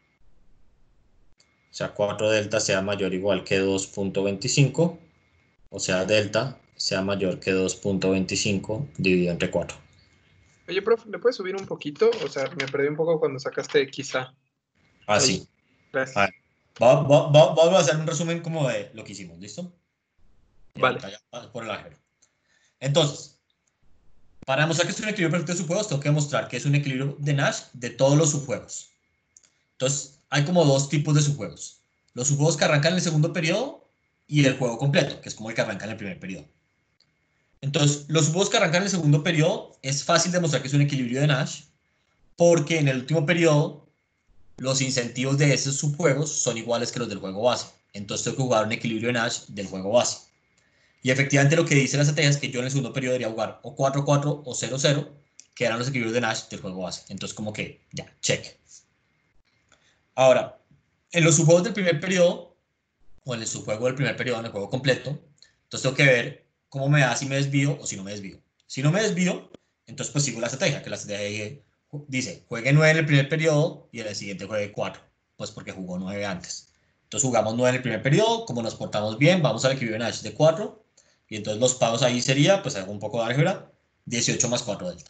O sea, 4 delta sea mayor o igual que 2.25, o sea, delta sea mayor que 2.25 dividido entre 4. Oye, profe, ¿le puedes subir un poquito? O sea, me perdí un poco cuando sacaste quizá. Así. Ahí. Gracias. A ver, vamos a hacer un resumen como de lo que hicimos, ¿listo? Vale. Por el álgebra. Entonces, para demostrar que es un equilibrio perfecto de subjuegos, tengo que demostrar que es un equilibrio de Nash de todos los subjuegos. Entonces, hay como dos tipos de subjuegos. Los subjuegos que arrancan en el segundo periodo y el juego completo, que es como el que arranca en el primer periodo. Entonces, los subjuegos que arrancan en el segundo periodo es fácil demostrar que es un equilibrio de Nash porque en el último periodo los incentivos de esos subjuegos son iguales que los del juego base. Entonces tengo que jugar un equilibrio de Nash del juego base. Y efectivamente lo que dice la estrategia es que yo en el segundo periodo debería jugar o 4-4 o 0-0, que eran los equilibrios de Nash del juego base. Entonces como que ya, check. Ahora, en los subjuegos del primer periodo, o en el subjuego del primer periodo, en el juego completo, entonces tengo que ver cómo me da si me desvío o si no me desvío. Si no me desvío, entonces pues sigo la estrategia, que la estrategia dice, juegue 9 en el primer periodo y en el siguiente juegue 4, pues porque jugó 9 antes. Entonces jugamos 9 en el primer periodo, como nos portamos bien, vamos al equilibrio de Nash de 4, y entonces los pagos ahí sería, pues hago un poco de álgebra, 18 más 4 delta.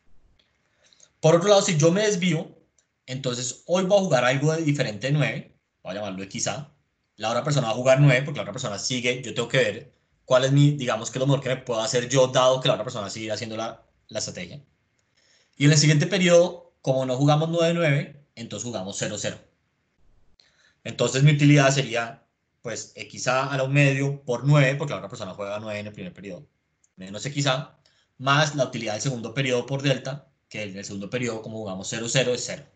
Por otro lado, si yo me desvío, entonces hoy voy a jugar algo de diferente de 9, voy a llamarlo XA, la otra persona va a jugar 9 porque la otra persona sigue, yo tengo que ver cuál es mi, digamos que lo mejor que me puedo hacer yo, dado que la otra persona sigue haciendo la estrategia. Y en el siguiente periodo, como no jugamos 9-9, entonces jugamos 0-0. Entonces mi utilidad sería, pues, XA a la 1 medio por 9, porque la otra persona juega 9 en el primer periodo, menos XA, más la utilidad del segundo periodo por delta, que en el segundo periodo, como jugamos 0-0, es 0.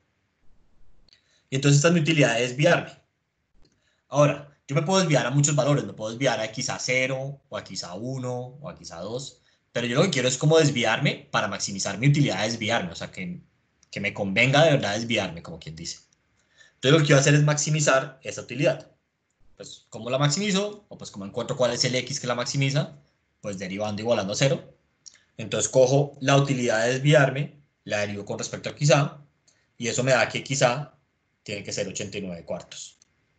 Y entonces esta es mi utilidad de desviarme. Ahora, yo me puedo desviar a muchos valores, me puedo desviar a XA 0, o a XA 1, o a XA 2, pero yo lo que quiero es como desviarme para maximizar mi utilidad de desviarme, o sea, que me convenga de verdad desviarme, como quien dice. Entonces lo que quiero hacer es maximizar esa utilidad. Pues, ¿cómo la maximizo? O pues, ¿cómo encuentro cuál es el X que la maximiza? Pues derivando igualando a 0. Entonces cojo la utilidad de desviarme, la derivo con respecto a XA, y eso me da que XA tiene que ser 89 cuartos.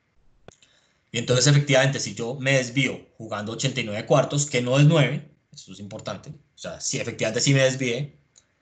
Y entonces efectivamente si yo me desvío jugando 89 cuartos, que no es 9, eso es importante, o sea, si efectivamente sí me desvié,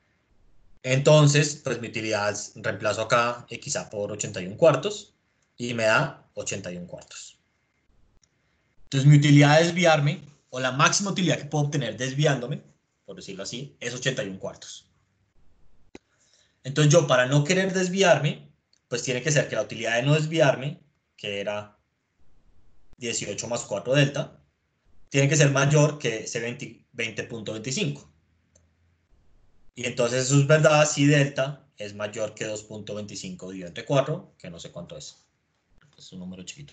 entonces pues mi utilidad es, reemplazo acá XA por 81 cuartos y me da 81 cuartos. Entonces mi utilidad de desviarme o la máxima utilidad que puedo obtener desviándome, por decirlo así, es 81 cuartos. Entonces yo, para no querer desviarme, pues tiene que ser que la utilidad de no desviarme, que era 18 más 4 delta, tiene que ser mayor que ese 20.25. Y entonces eso es verdad si delta es mayor que 2.25 dividido entre 4, que no sé cuánto es. Es un número chiquito.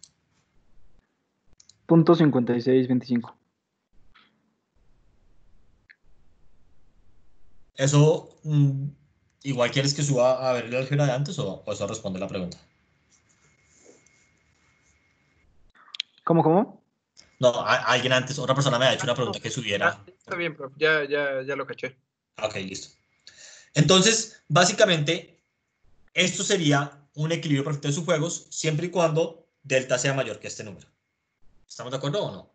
.5625. Eso, igual quieres que suba a ver el álgebra de antes o eso responde la pregunta. ¿Cómo? No, alguien antes, otra persona me ha hecho una pregunta que Ah, subiera. está bien, prof. Ya lo caché. Ok, listo. Entonces, básicamente, esto sería un equilibrio perfecto de subjuegos siempre y cuando delta sea mayor que este número. ¿Estamos de acuerdo o no?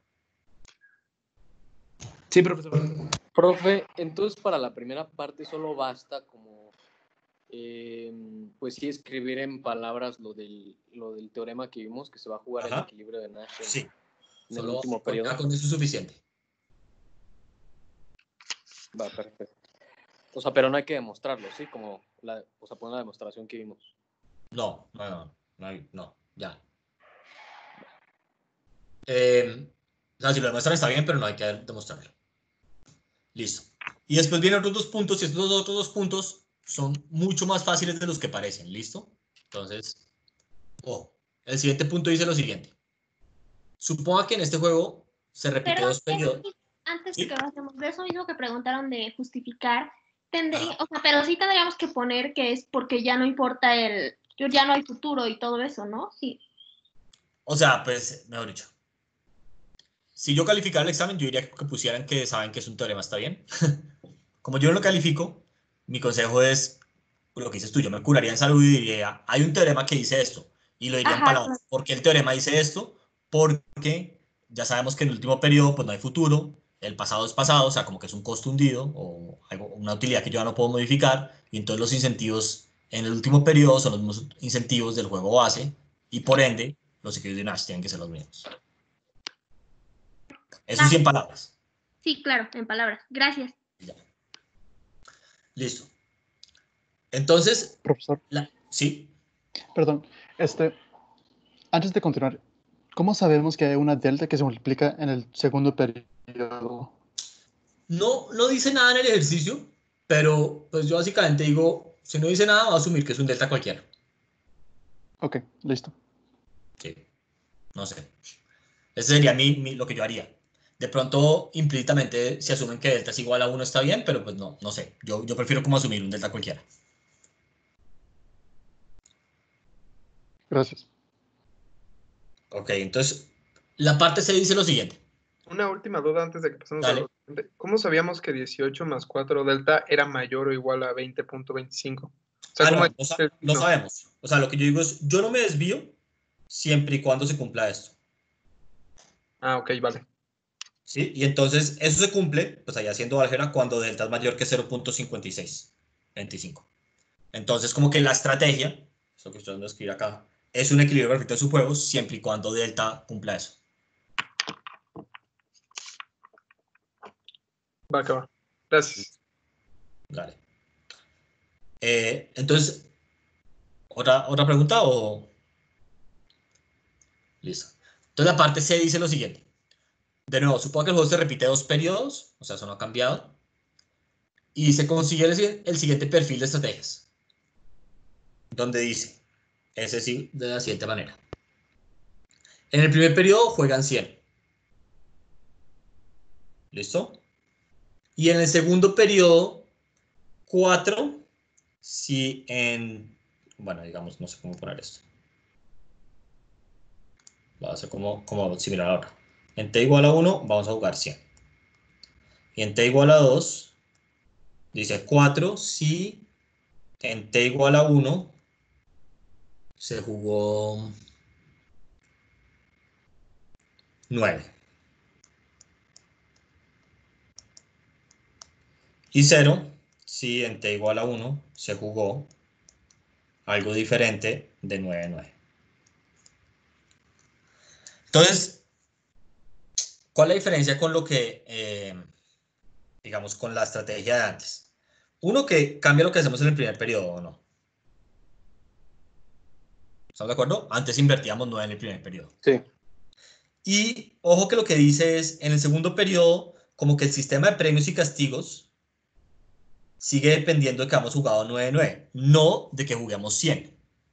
Sí, profesor. Profe, entonces para la primera parte solo basta como, pues sí, escribir en palabras lo del teorema que vimos, que se va a jugar el Ajá. equilibrio de Nash Sí. en el Solo último ya periodo. con eso es suficiente. Va, perfecto. O sea, pero no hay que demostrarlo, ¿sí? Como, o sea, poner la demostración que vimos. No, ya. O sea, si lo demuestran está bien, pero no hay que demostrarlo. Listo. Y después vienen otros 2 puntos, y estos otros 2 puntos son mucho más fáciles de los que parecen. ¿Listo? Entonces, el siguiente punto dice lo siguiente. Suponga que en este juego se repite Perdón, 2 periodos. antes de ¿Sí? que pasemos de eso mismo que preguntaron de justificar, tendría, Ajá. o sea, pero sí tendríamos que poner que es porque ya no importa ya no hay futuro y todo eso, ¿no? Sí. O sea, pues, mejor dicho. Si yo calificara el examen, yo diría que pusieran que saben que es un teorema, ¿está bien? Como yo no lo califico, mi consejo es lo que dices tú, yo me curaría en salud y diría, hay un teorema que dice esto, y lo diría en Ajá, palabras. ¿Por qué el teorema dice esto? Porque ya sabemos que en el último periodo pues no hay futuro, el pasado es pasado, o sea, como que es un costo hundido o una utilidad que yo ya no puedo modificar, y entonces los incentivos en el último periodo son los mismos incentivos del juego base, y por ende, los equilibrios de Nash tienen que ser los mismos. Eso sí en palabras. sí, claro, en palabras. Gracias. Ya. Listo. Entonces, Profesor, sí. perdón. Antes de continuar, ¿cómo sabemos que hay una delta que se multiplica en el segundo periodo? No dice nada en el ejercicio, pero pues yo básicamente digo, si no dice nada, va a asumir que es un delta cualquiera. Ok, listo. Sí, no sé. Ese sería lo que yo haría. De pronto, implícitamente, si asumen que delta es igual a 1 está bien, pero pues no sé. Yo prefiero como asumir un delta cualquiera. Gracias. Ok, entonces, la parte C dice lo siguiente. Una última duda antes de que pasemos a Dale. lo siguiente. ¿Cómo sabíamos que 18 más 4 delta era mayor o igual a 20.25? O sea, ¿cómo No, es el no signo? sabemos. O sea, lo que yo digo es, yo no me desvío siempre y cuando se cumpla esto. Ah, ok, vale. ¿Sí? Y entonces eso se cumple, pues allá haciendo álgebra, cuando delta es mayor que 0.5625. Entonces, como que la estrategia, eso que estoy dando a escribir acá, es un equilibrio perfecto de subjuegos siempre y cuando delta cumpla eso. Va, que va. Gracias. Vale. Entonces, ¿otra pregunta o...? Listo. Entonces, la parte C dice lo siguiente. De nuevo, supongo que el juego se repite 2 periodos, o sea, eso no ha cambiado, y se consigue el siguiente perfil de estrategias, donde dice, ese sí, de la siguiente manera. En el primer periodo juegan 100. ¿Listo? Y en el segundo periodo, 4, si en... Bueno, digamos, no sé cómo poner esto. Va a ser como similar ahora. En t igual a 1, vamos a jugar 100. Y en t igual a 2, dice 4 si en t igual a 1 se jugó 9. Y 0 si en t igual a 1 se jugó algo diferente de 9. Entonces, ¿Cuál es la diferencia con lo que, digamos, con la estrategia de antes? Uno, que cambia lo que hacemos en el primer periodo, ¿o no? ¿Estamos de acuerdo? Antes invertíamos 9 en el primer periodo. Sí. Y ojo que lo que dice es, en el segundo periodo, como que el sistema de premios y castigos sigue dependiendo de que hemos jugado 9-9, no de que juguemos 100.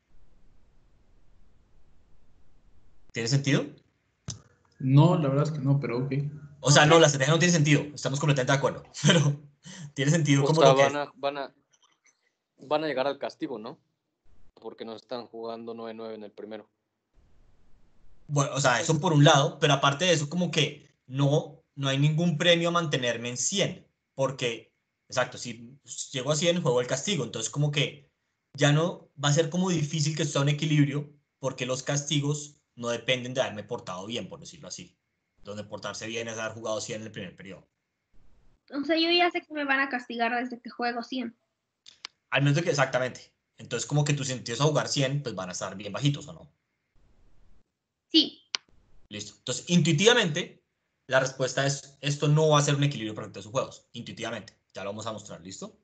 ¿Tiene sentido? No, la verdad es que no, pero ok. O sea, no, la estrategia no tiene sentido, estamos completamente de acuerdo, pero tiene sentido O como sea, lo que es. van a llegar al castigo, ¿no? Porque no están jugando 9-9 en el primero. Bueno, o sea, eso por un lado, pero aparte de eso, como que no hay ningún premio a mantenerme en 100, porque, exacto, si llego a 100, juego el castigo, entonces como que ya no va a ser como difícil que esto sea un equilibrio, porque los castigos no dependen de haberme portado bien, por decirlo así. Donde portarse bien es haber jugado 100 en el primer periodo. O sea, yo ya sé que me van a castigar desde que juego 100. Al menos de que, exactamente. Entonces como que tus incentivos a jugar 100, pues van a estar bien bajitos, ¿o no? Sí. Listo. Entonces, intuitivamente, la respuesta es, esto no va a ser un equilibrio perfecto de sus juegos. Intuitivamente. Ya lo vamos a mostrar. ¿Listo?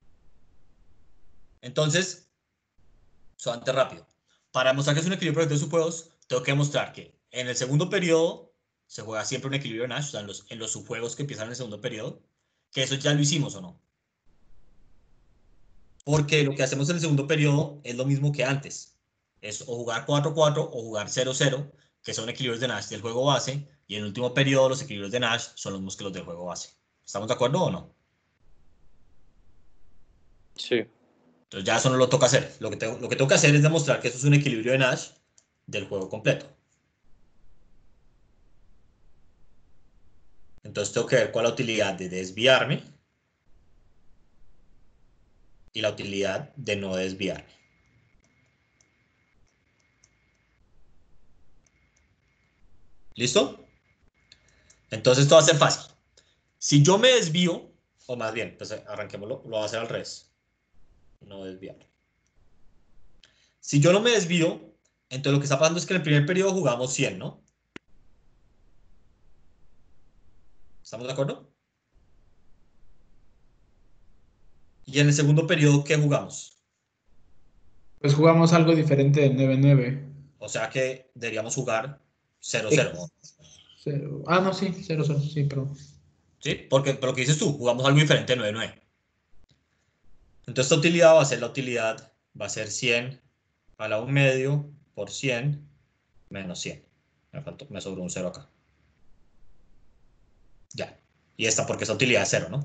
Entonces, solamente rápido. Para demostrar que es un equilibrio perfecto de sus juegos, tengo que demostrar que en el segundo periodo se juega siempre un equilibrio de Nash, o sea, en los subjuegos que empiezan en el segundo periodo, que eso ya lo hicimos, ¿o no? Porque lo que hacemos en el segundo periodo es lo mismo que antes. Es o jugar 4-4 o jugar 0-0, que son equilibrios de Nash del juego base, y en el último periodo los equilibrios de Nash son los mismos que los del juego base. ¿Estamos de acuerdo o no? Sí. Entonces ya eso no lo toca hacer. Lo que tengo que hacer es demostrar que eso es un equilibrio de Nash del juego completo. Entonces tengo que ver cuál es la utilidad de desviarme y la utilidad de no desviarme. ¿Listo? Entonces esto va a ser fácil. Si yo me desvío, o más bien, pues arranquémoslo, lo voy a hacer al revés. No desviar. Si yo no me desvío, entonces lo que está pasando es que en el primer periodo jugamos 100, ¿no? ¿Estamos de acuerdo? Y en el segundo periodo, ¿qué jugamos? Pues jugamos algo diferente del 9-9. O sea que deberíamos jugar 0-0. Ah, no, sí, 0-0, sí, perdón. ¿Sí? Porque por lo que dices tú, jugamos algo diferente de 9-9. Entonces esta utilidad va a ser la utilidad, va a ser 100 a la 1 medio por 100 menos 100. Me sobró un 0 acá. Ya. Y esta porque esa utilidad es 0, ¿no?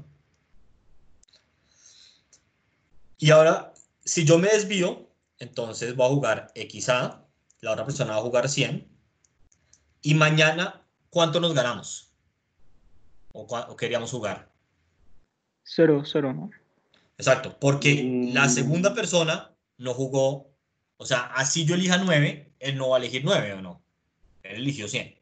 Y ahora, si yo me desvío, entonces voy a jugar XA, la otra persona va a jugar 100. Y mañana, ¿cuánto nos ganamos? ¿O queríamos jugar? 0-0, ¿no? Exacto, porque la segunda persona no jugó, o sea, así yo elija 9, él no va a elegir 9, ¿o no? Él eligió 100.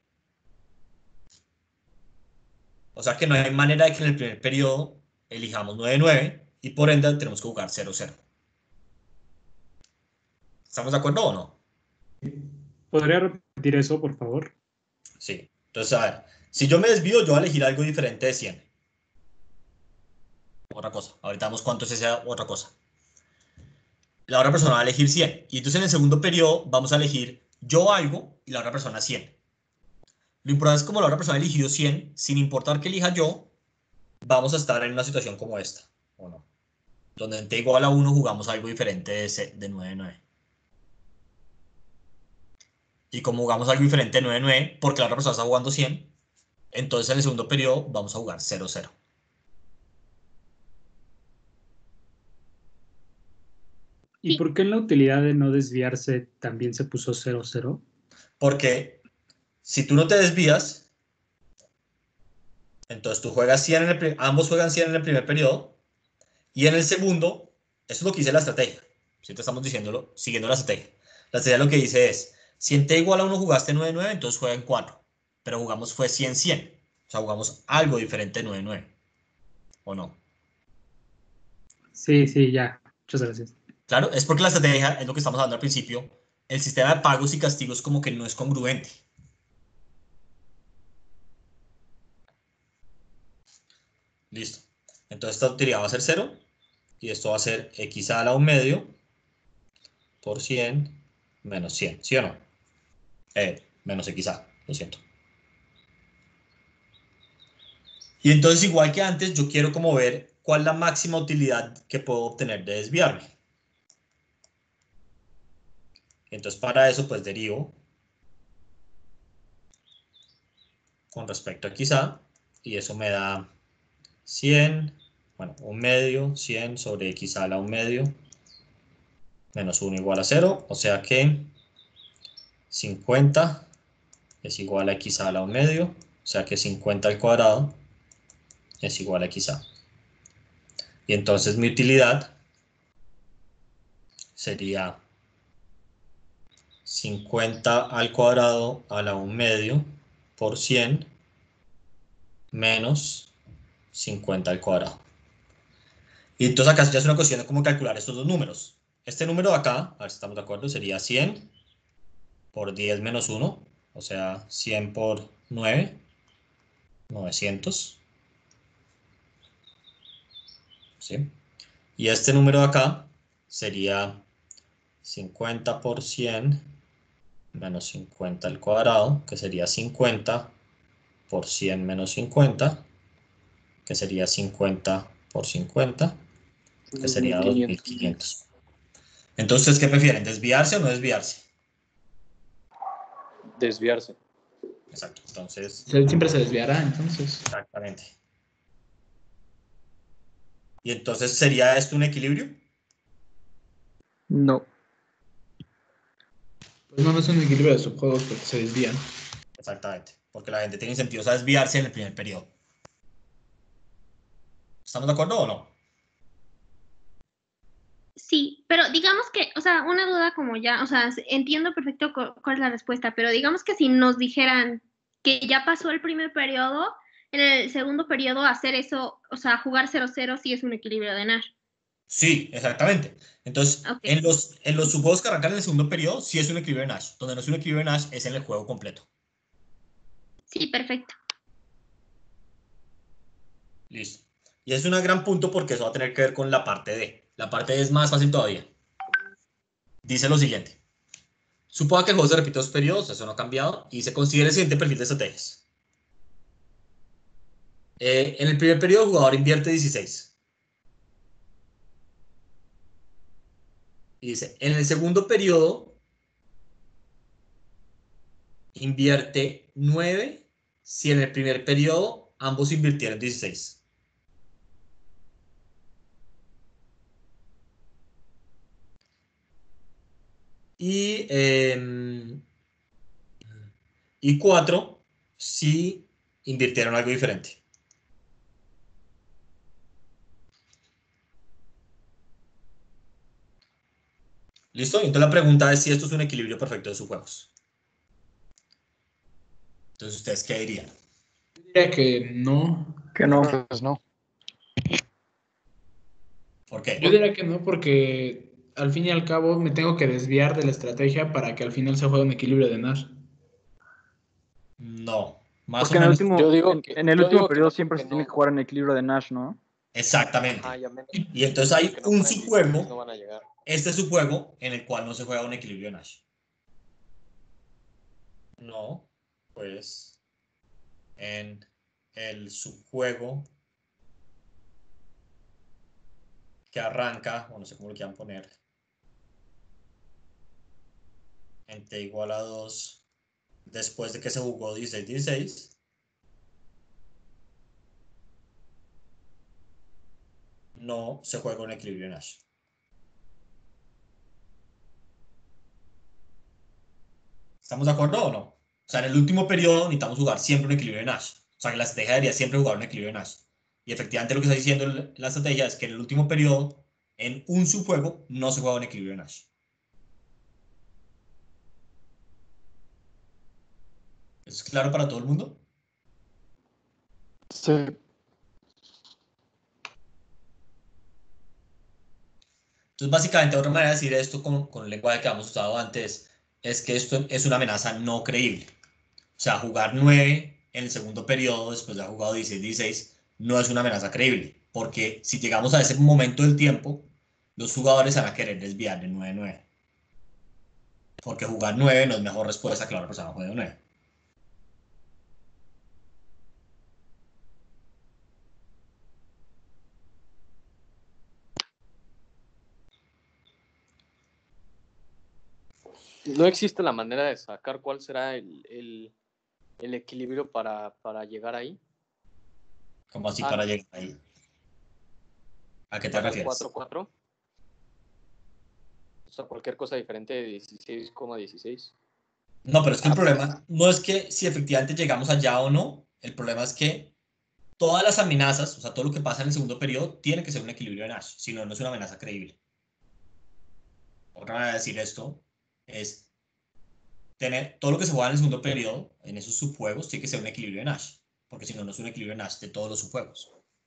O sea que no hay manera de que en el primer periodo elijamos 9-9 y por ende tenemos que jugar 0-0. ¿Estamos de acuerdo o no? ¿Podría repetir eso, por favor? Sí. Entonces, a ver, si yo me desvío, yo voy a elegir algo diferente de 100. Otra cosa. Ahorita vemos cuánto es esa otra cosa. La otra persona va a elegir 100. Y entonces en el segundo periodo vamos a elegir yo algo y la otra persona 100. Lo importante es como la otra persona ha elegido 100, sin importar que elija yo, vamos a estar en una situación como esta, ¿o no? Donde en t igual a 1 jugamos algo diferente de 9-9. Y como jugamos algo diferente de 9-9, porque la otra persona está jugando 100, entonces en el segundo periodo vamos a jugar 0-0. ¿Y por qué en la utilidad de no desviarse también se puso 0-0? Porque si tú no te desvías, entonces tú juegas 100 ambos juegan 100 en el primer periodo, y en el segundo, eso es lo que dice la estrategia. Si te estamos diciéndolo, siguiendo la estrategia. La estrategia lo que dice es, si en t igual a 1 jugaste 9-9, entonces juega en 4. Pero jugamos fue 100-100. O sea, jugamos algo diferente de 9-9. ¿O no? Sí, ya. Muchas gracias. Claro, es porque la estrategia, es lo que estamos hablando al principio, el sistema de pagos y castigos como que no es congruente. Listo. Entonces esta utilidad va a ser 0 y esto va a ser x a la 1/2 por 100 menos 100, ¿sí o no? Menos x a, lo siento. Y entonces, igual que antes, yo quiero como ver cuál es la máxima utilidad que puedo obtener de desviarme. Entonces, para eso, pues derivo con respecto a XA, y eso me da 100, bueno, 1/2, 100 sobre XA a la 1/2, menos 1 igual a 0, o sea que 50 es igual a XA a la 1/2, o sea que 50 al cuadrado es igual a XA. Y entonces mi utilidad sería 50 al cuadrado a la 1/2 por 100 menos 50 al cuadrado. Y entonces acá ya es una cuestión de cómo calcular estos dos números. Este número de acá, a ver si estamos de acuerdo, sería 100 por 10 menos 1, o sea, 100 por 9, 900. ¿Sí? Y este número de acá sería 50 por 100 menos 50 al cuadrado, que sería 50 por 100 menos 50, que sería 50 por 50, que sería 2500. Entonces, ¿qué prefieren? ¿Desviarse o no desviarse? Desviarse. Exacto, entonces... Siempre se desviará, entonces. Exactamente. ¿Y entonces sería esto un equilibrio? No. Pues no es un equilibrio de subjuegos porque se desvían. Exactamente, porque la gente tiene incentivos a desviarse en el primer periodo. ¿Estamos de acuerdo o no? Sí, pero digamos que, o sea, una duda como ya, o sea, entiendo perfecto cuál es la respuesta, pero digamos que si nos dijeran que ya pasó el primer periodo, en el segundo periodo hacer eso, o sea, jugar 0-0 sí es un equilibrio de Nash. Sí, exactamente. Entonces, Ok. en los subjuegos que arrancan en el segundo periodo, sí es un equilibrio de Nash. Donde no es un equilibrio de Nash es en el juego completo. Sí, perfecto. Listo. Y es un gran punto porque eso va a tener que ver con la parte D. La parte D es más fácil todavía. Dice lo siguiente. Suponga que el juego se repite 2 periodos, eso no ha cambiado, y se considera el siguiente perfil de estrategias. En el primer periodo el jugador invierte 16. Y dice, en el segundo periodo invierte 9 si en el primer periodo ambos invirtieron 16. Y 4 si invirtieron algo diferente. ¿Listo? Entonces la pregunta es si esto es un equilibrio perfecto de sus juegos. Entonces, ¿ustedes qué dirían? Diría que no. Que no. Pues no. ¿Por qué? Yo diría que no porque al fin y al cabo me tengo que desviar de la estrategia para que al final se juegue un equilibrio de Nash. No, más Porque o menos. Yo digo en el yo último digo que periodo no, siempre porque se tiene no. que jugar en equilibrio de Nash, ¿no? Exactamente. Ajá, y a menos, Y entonces a hay menos que no un ponen 16 no subjuego. van a llegar. Este es su juego en el cual no se juega un equilibrio de Nash. No, pues en el subjuego que arranca, o no sé cómo lo quieran poner, en t igual a 2, después de que se jugó 16-16, no se juega un equilibrio de Nash. ¿Estamos de acuerdo o no? O sea, en el último periodo necesitamos jugar siempre un equilibrio de Nash. O sea, que la estrategia debería siempre jugar un equilibrio de Nash. Y efectivamente lo que está diciendo la estrategia es que en el último periodo, en un subjuego, no se juega un equilibrio de Nash. ¿Es claro para todo el mundo? Sí. Entonces, básicamente, otra manera de decir esto con el lenguaje que hemos usado antes es que esto es una amenaza no creíble. O sea, jugar 9 en el segundo periodo, después de haber jugado 16-16, no es una amenaza creíble, porque si llegamos a ese momento del tiempo, los jugadores van a querer desviar de 9-9. Porque jugar 9 no es mejor respuesta que la otra persona juegue 9. No existe la manera de sacar cuál será el equilibrio para llegar ahí. ¿Cómo así para llegar ahí? ¿A qué te refieres? 4-4. O sea, cualquier cosa diferente de 16,16. No, pero es que el problema no es que si efectivamente llegamos allá o no, el problema es que todas las amenazas, o sea, todo lo que pasa en el segundo periodo, tiene que ser un equilibrio de Nash, si no, no es una amenaza creíble. Otra manera de decir esto es tener todo lo que se juega en el segundo periodo, en esos subjuegos, tiene que ser un equilibrio de Nash, porque si no, no es un equilibrio de Nash de todos los subjuegos.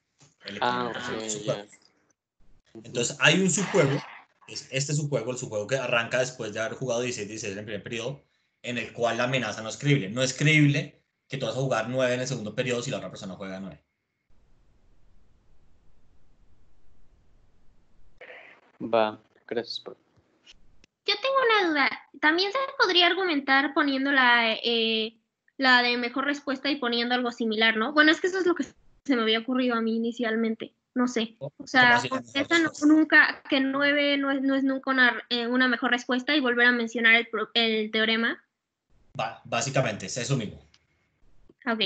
Entonces, hay un subjuego, es este subjuego, el subjuego que arranca después de haber jugado 16-16 en el primer periodo, en el cual la amenaza no es creíble. No es creíble que tú vas a jugar 9 en el segundo periodo si la otra persona juega 9. Va, gracias. Yo tengo una duda. También se podría argumentar poniendo la de mejor respuesta y poniendo algo similar, ¿no? Bueno, es que eso es lo que se me había ocurrido a mí inicialmente. No sé. O sea, esta nunca, que 9 no es nunca una mejor respuesta y volver a mencionar el teorema. Básicamente, es eso mismo. Ok.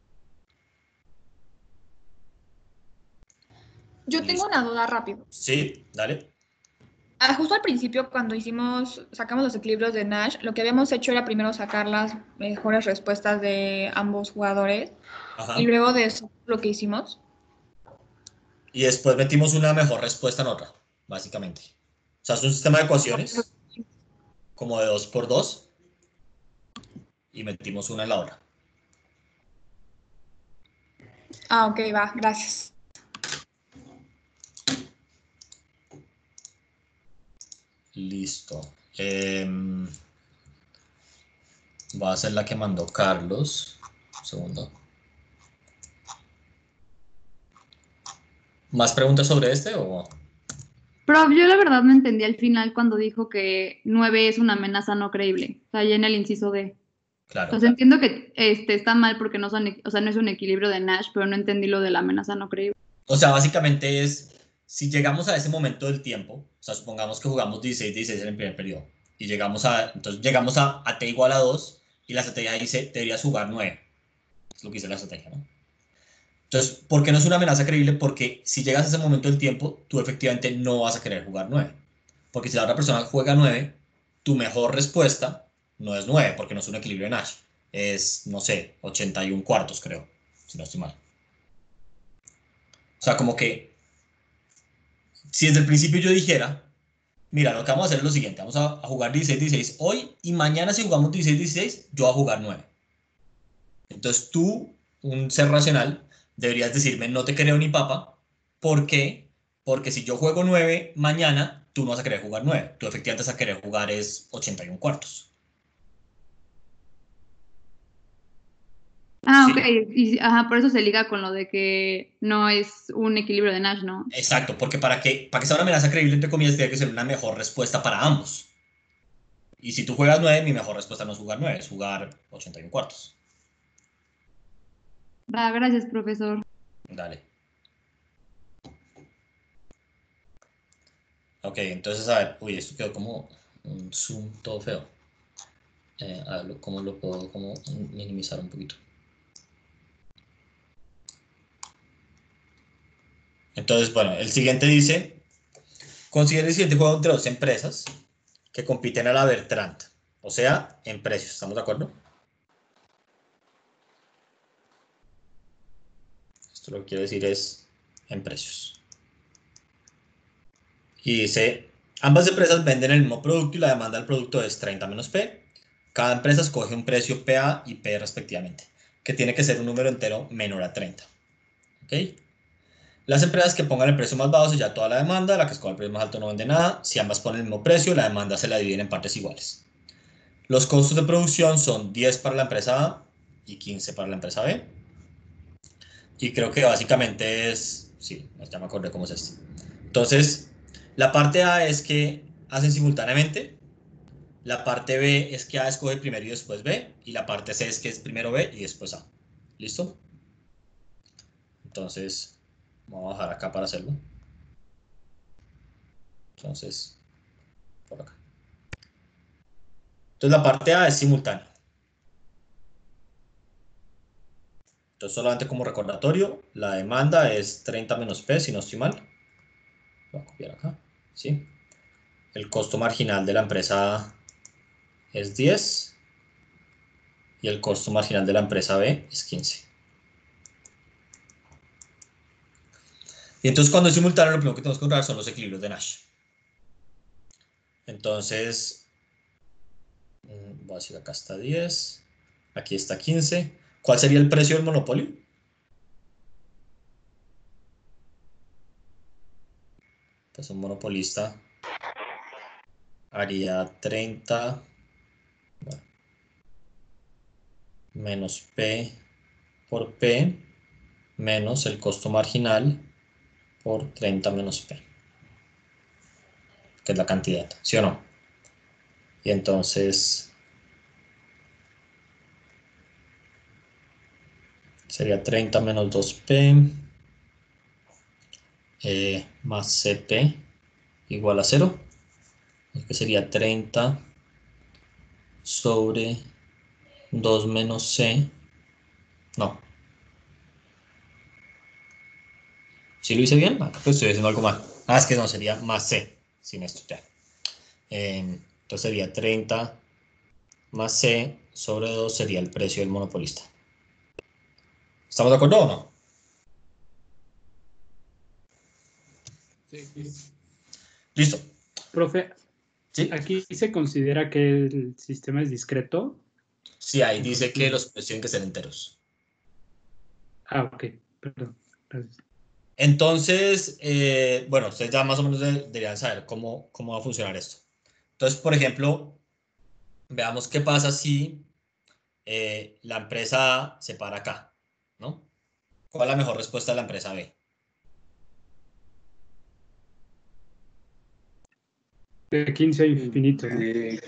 Yo tengo una duda rápido. Sí, dale. Justo al principio, cuando sacamos los equilibrios de Nash, lo que habíamos hecho era primero sacar las mejores respuestas de ambos jugadores. Ajá. Y luego de eso, lo que hicimos. Y después metimos una mejor respuesta en otra, básicamente. O sea, es un sistema de ecuaciones, como de 2×2, y metimos una en la otra. Ok, va, gracias. Listo. Va a ser la que mandó Carlos. Un segundo. ¿Más preguntas sobre este o...? Prof, yo la verdad no entendí al final cuando dijo que 9 es una amenaza no creíble. O sea, ya en el inciso D. Claro. Entonces entiendo que está mal porque no es un equilibrio de Nash, pero no entendí lo de la amenaza no creíble. O sea, básicamente es, si llegamos a ese momento del tiempo, o sea, supongamos que jugamos 16-16 en el primer periodo, y llegamos a t igual a 2, y la estrategia dice, deberías jugar 9. Es lo que dice la estrategia, ¿no? Entonces, ¿por qué no es una amenaza creíble? Porque si llegas a ese momento del tiempo, tú efectivamente no vas a querer jugar 9. Porque si la otra persona juega 9, tu mejor respuesta no es 9, porque no es un equilibrio de Nash. Es, no sé, 81/4, creo, si no estoy mal. O sea, como que, si desde el principio yo dijera, mira, lo que vamos a hacer es lo siguiente, vamos a jugar 16-16 hoy, y mañana si jugamos 16-16, yo voy a jugar 9. Entonces tú, un ser racional, deberías decirme, no te creo ni papa. ¿Por qué? Porque si yo juego 9 mañana, tú no vas a querer jugar 9. Tú efectivamente vas a querer jugar es 81/4. Ah, sí. Ok. Y, por eso se liga con lo de que no es un equilibrio de Nash, ¿no? Exacto, porque para que sea una amenaza creíble, entre comillas, tiene que ser una mejor respuesta para ambos. Y si tú juegas 9, mi mejor respuesta no es jugar 9, es jugar 81/4. Va, gracias, profesor. Dale. Ok, entonces, a ver, uy, esto quedó como un zoom todo feo. A ver, ¿cómo lo puedo minimizar un poquito? Entonces, bueno, el siguiente dice, considera el siguiente juego entre dos empresas que compiten a la Bertrand, o sea, en precios, ¿estamos de acuerdo? Esto lo que quiero decir es en precios. Y dice, ambas empresas venden el mismo producto y la demanda del producto es 30 menos P. Cada empresa escoge un precio PA y P respectivamente, que tiene que ser un número entero menor a 30. ¿Ok? Las empresas que pongan el precio más bajo se lleva toda la demanda, la que escoge el precio más alto no vende nada. Si ambas ponen el mismo precio, la demanda se la dividen en partes iguales. Los costos de producción son 10 para la empresa A y 15 para la empresa B. Y creo que básicamente es, sí, ya me acordé cómo es esto. Entonces, la parte A es que hacen simultáneamente, la parte B es que A escoge primero y después B, y la parte C es que es primero B y después A. ¿Listo? Entonces, vamos a bajar acá para hacerlo. Entonces, por acá. Entonces, la parte A es simultánea. Entonces, solamente como recordatorio, la demanda es 30 menos P, si no estoy mal. Voy a copiar acá, ¿sí? El costo marginal de la empresa es 10 y el costo marginal de la empresa B es 15. Y entonces, cuando es simultáneo, lo primero que tenemos que encontrar son los equilibrios de Nash. Entonces, voy a decir acá está 10, aquí está 15. ¿Cuál sería el precio del monopolio? Pues un monopolista haría 30 menos P por P menos el costo marginal por 30 menos P, que es la cantidad, ¿sí o no? Y entonces sería 30 menos 2P más CP igual a 0, que sería 30 sobre 2 menos C. No. ¿Sí lo hice bien? Acá estoy haciendo algo mal. Es que no, sería más C, sin esto ya. Entonces sería 30 más C sobre 2 sería el precio del monopolista. ¿Estamos de acuerdo o no? Sí. Listo. Profe, ¿sí? ¿Aquí se considera que el sistema es discreto? Sí, ahí dice que los precios tienen que ser enteros. Ok, perdón. Gracias. Entonces, bueno, ustedes ya más o menos deberían saber cómo va a funcionar esto. Entonces, por ejemplo, veamos qué pasa si la empresa A se para acá, ¿no? ¿Cuál es la mejor respuesta de la empresa B? De 15 a infinito, ¿no?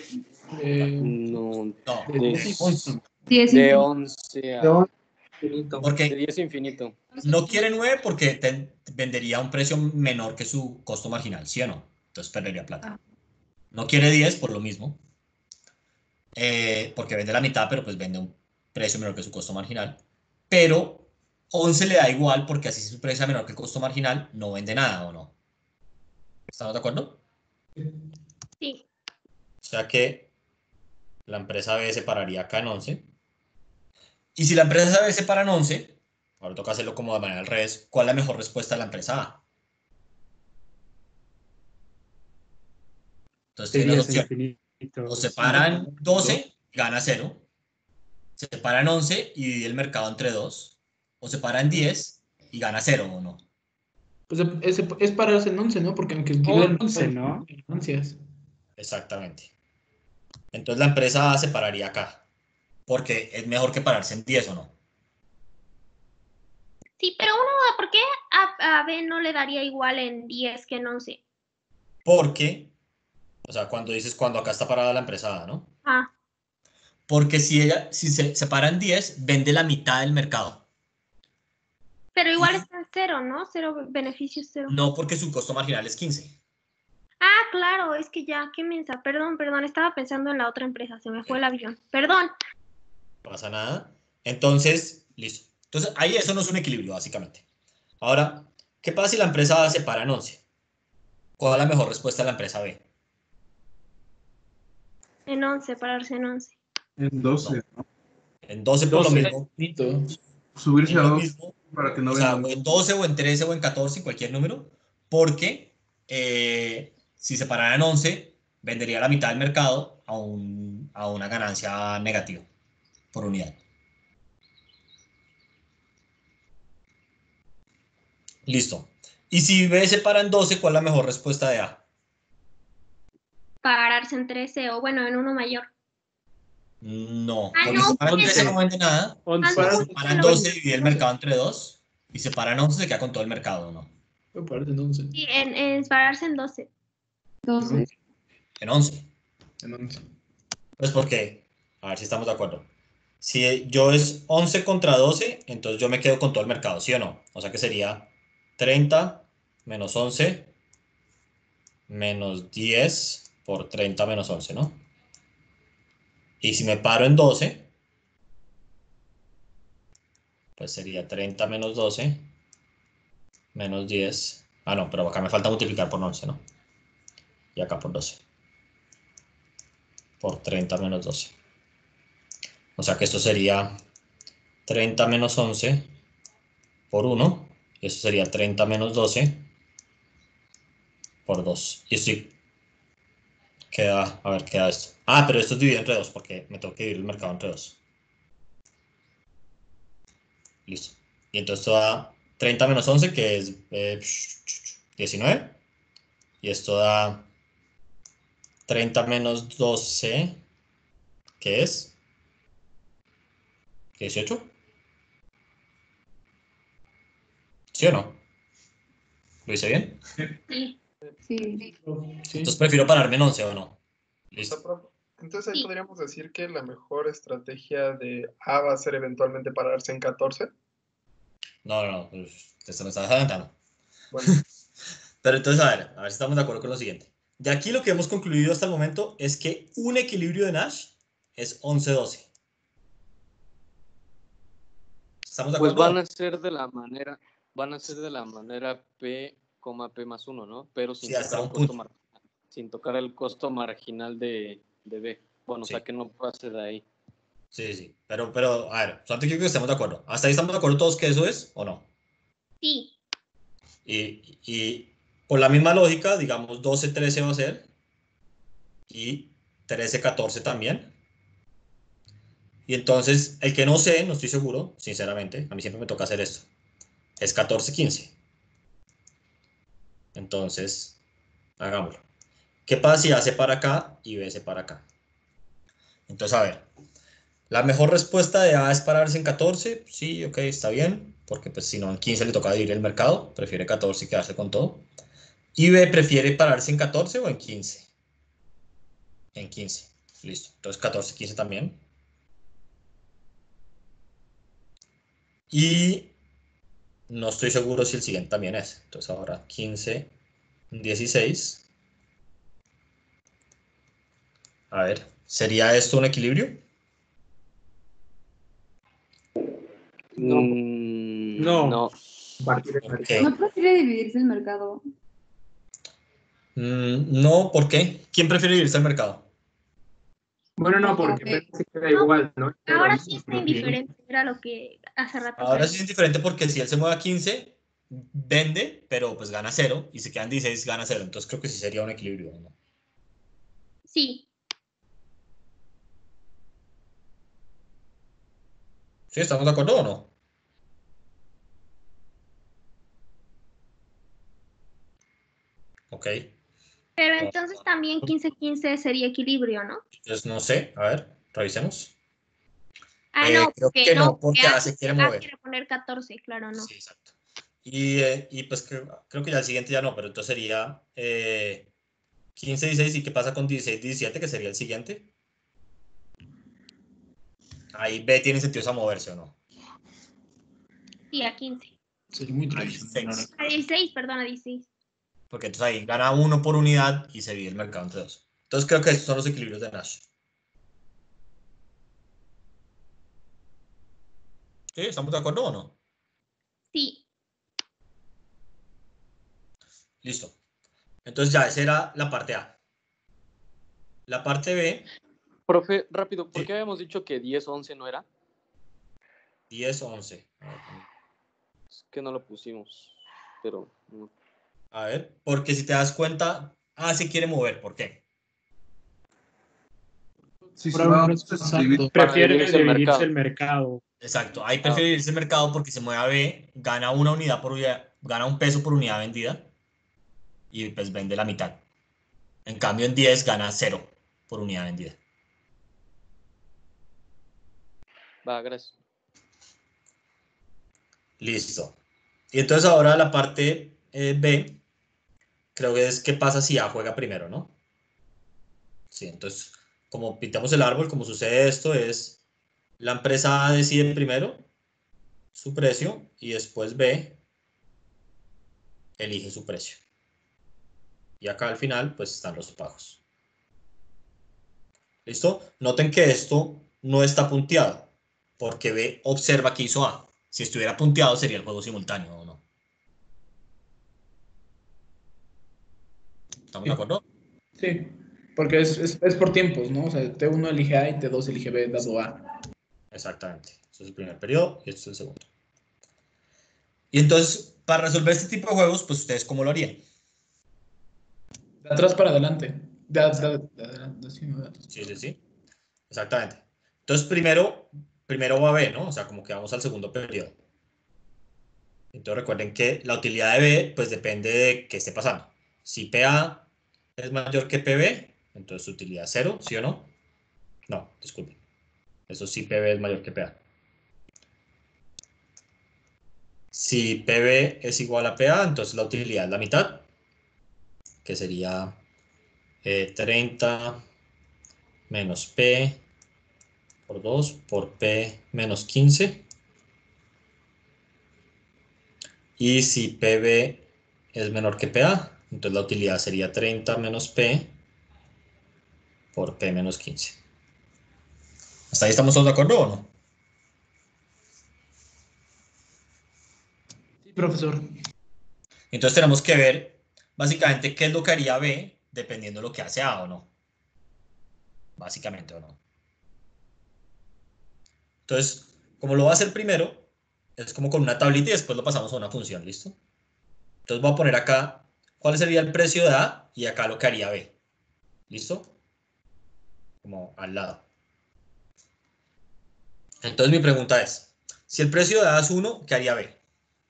No, No, de 11. 10 de infinito. 11 a... Infinito. Porque De 10 infinito. no quiere 9 porque vendería a un precio menor que su costo marginal, ¿sí o no? Entonces perdería plata. No quiere 10 por lo mismo, porque vende la mitad, pero pues vende a un precio menor que su costo marginal. Pero 11 le da igual porque así si su precio es menor que el costo marginal, no vende nada, ¿o no? ¿Estamos de acuerdo? Sí. O sea que la empresa B se pararía acá en 11. Y si la empresa B se para en 11, ahora toca hacerlo como de manera al revés, ¿cuál es la mejor respuesta de la empresa A? Entonces De tiene dos 10 a opciones. infinito. O se paran 12, gana 0. Se paran 11 y divide el mercado entre 2. O se paran 10 y gana 0, ¿o no? Pues es pararse en 11, ¿no? Porque aunque dividen 11, ¿no? ganancias. Exactamente. Entonces la empresa A se pararía acá. Porque es mejor que pararse en 10, ¿o no? Sí, pero una duda, ¿por qué a B no le daría igual en 10 que en 11? Porque, o sea, cuando acá está parada la empresa A, ¿no? Ah, Porque si se separa en 10, vende la mitad del mercado. pero igual está en 0, ¿no? 0 beneficios, 0. No, porque su costo marginal es 15. Ah, claro, es que ya, qué mensa. Perdón, estaba pensando en la otra empresa, se me fue el avión. Perdón. No pasa nada. Entonces, listo. Entonces, ahí eso no es un equilibrio, básicamente. Ahora, ¿qué pasa si la empresa A se para en 11? ¿Cuál es la mejor respuesta de la empresa B? En 11, pararse en 11. En 12. No. En 12 por lo 12. mismo. Subirse En a lo 2 mismo. para que no O sea, vendan. o en 12 o en 13 o en 14, cualquier número. Porque si se parara en 11, vendería la mitad del mercado a una ganancia negativa por unidad. Listo. Y si B se para en 12, ¿cuál es la mejor respuesta de A? Pararse en 13 o bueno, en uno mayor. No. Ah, Porque no, si se para en 13 no vende nada. 11. Si se para en 12 divide el mercado entre 2. Y se para en 11, se queda con todo el mercado, ¿no? Me parece en 11. Sí, en pararse en 12. 12. En 11. En 11. Pues porque, a ver si estamos de acuerdo. Si yo es 11 contra 12, entonces yo me quedo con todo el mercado, ¿sí o no? O sea que sería 30 menos 11 menos 10 por 30 menos 11, ¿no? Y si me paro en 12, pues sería 30 menos 12 menos 10. Ah, no, pero acá me falta multiplicar por 11, ¿no? Y acá por 12. Por 30 menos 12. O sea que esto sería 30 menos 11 por 1. Y esto sería 30 menos 12 por 2. Y esto queda, a ver, queda esto. Ah, pero esto es dividido entre 2 porque me tengo que dividir el mercado entre 2. Listo. Y entonces esto da 30 menos 11, que es 19. Y esto da 30 menos 12, que es 18. ¿Sí o no? ¿Lo hice bien? Sí. Sí. Entonces prefiero pararme en 11 o no. Listo. Entonces ahí podríamos decir que la mejor estrategia de A va a ser eventualmente pararse en 14. No, pues, te me estás adelantando. Bueno. Pero entonces, a ver si estamos de acuerdo con lo siguiente. De aquí lo que hemos concluido hasta el momento es que un equilibrio de Nash es 11-12. ¿Estamos de acuerdo? Pues van a ser de la manera P, P más 1, ¿no? Pero sin, Sí, hasta tocar, un el costo punto. sin tocar el costo marginal de B. Bueno, Sí. o sea que no pase de ahí. Sí. Pero, a ver, solamente quiero que estemos de acuerdo. ¿Hasta ahí estamos de acuerdo todos que eso es o no? Sí. Y por la misma lógica, digamos 12-13 va a ser. Y 13-14 también. Y entonces, el que no sé, no estoy seguro, sinceramente, a mí siempre me toca hacer esto, es 14-15. Entonces, hagámoslo. ¿Qué pasa si A se para acá y B se para acá? Entonces, a ver, la mejor respuesta de A es pararse en 14. Sí, ok, está bien, porque pues si no en 15 le toca dividir el mercado, prefiere 14 y quedarse con todo. ¿Y B prefiere pararse en 14 o en 15? En 15, listo. Entonces 14-15 también. Y no estoy seguro si el siguiente también es. Entonces ahora 15-16. A ver, ¿sería esto un equilibrio? No. Okay. ¿No prefiere dividirse el mercado? No, ¿por qué? ¿Quién prefiere irse al mercado? Bueno, no, porque se queda igual, ¿no? Ahora sí está indiferente, era lo que hace rato. Ahora sí es indiferente porque si él se mueve a 15, vende, pero pues gana 0, y si quedan 16, gana 0. Entonces creo que sí sería un equilibrio, ¿no? Sí. ¿Sí? ¿Estamos de acuerdo o no? Ok. Pero entonces también 15-15 sería equilibrio, ¿no? Entonces no sé, a ver, revisemos. No, Creo que no, porque A se quiere mover. quiere poner 14, claro, no. Sí, exacto. Y pues creo que ya el siguiente ya no, pero entonces sería 15-16, ¿y qué pasa con 16-17, que sería el siguiente? Ahí B tiene sentido a moverse, ¿o no? Sí, a 15. Sería muy tradicional. A 16, perdón, a 16. Porque entonces ahí gana 1 por unidad y se divide el mercado entre 2. Entonces creo que estos son los equilibrios de Nash. ¿Sí? ¿Estamos de acuerdo o no? Sí. Listo. Entonces ya, esa era la parte A. La parte B. Profe, rápido, ¿por qué habíamos dicho que 10-11 no era? 10-11. Es que no lo pusimos, pero... A ver, porque si te das cuenta, A se quiere mover. ¿Por qué? Si se va a prefiere dividirse el mercado. Exacto, ahí prefiere dividirse el mercado porque se mueve a B, gana una unidad por unidad, gana un peso por unidad vendida y pues vende la mitad. En cambio en 10 gana 0 por unidad vendida. Va, gracias. Listo. Y entonces ahora la parte B, creo que es qué pasa si A juega primero, ¿no? Sí, entonces, como pintamos el árbol, como sucede esto es, la empresa A decide primero su precio y después B elige su precio. Y acá al final, pues están los pagos. ¿Listo? Noten que esto no está punteado, porque B observa que hizo A. Si estuviera punteado sería el juego simultáneo, ¿o no? ¿Estamos de acuerdo? Sí, porque es por tiempos, ¿no? O sea, T1 elige A y T2 elige B dado A. Exactamente. Este es el primer periodo y este es el segundo. Y entonces, para resolver este tipo de juegos, pues ustedes ¿cómo lo harían? De atrás para adelante. De adelante, sí, no, de atrás. Sí. Exactamente. Entonces, primero va a B, ¿no? O sea, como que vamos al segundo periodo. Entonces, recuerden que la utilidad de B, pues depende de qué esté pasando. Si PA es mayor que PB, entonces su utilidad es 0, ¿sí o no? No, disculpen. Eso sí, PB es mayor que PA. Si PB es igual a PA, entonces la utilidad es la mitad, que sería 30 menos P por 2 por P menos 15. Y si PB es menor que PA, entonces la utilidad sería 30 menos P por P menos 15. ¿Hasta ahí estamos todos de acuerdo o no? Sí, profesor. Entonces tenemos que ver básicamente qué es lo que haría B dependiendo de lo que hace A o no. Básicamente o no. Entonces, como lo va a hacer primero, es como con una tablita y después lo pasamos a una función, ¿listo? Entonces voy a poner acá cuál sería el precio de A y acá lo que haría B. ¿Listo? Como al lado. Entonces mi pregunta es, si el precio de A es 1, ¿qué haría B?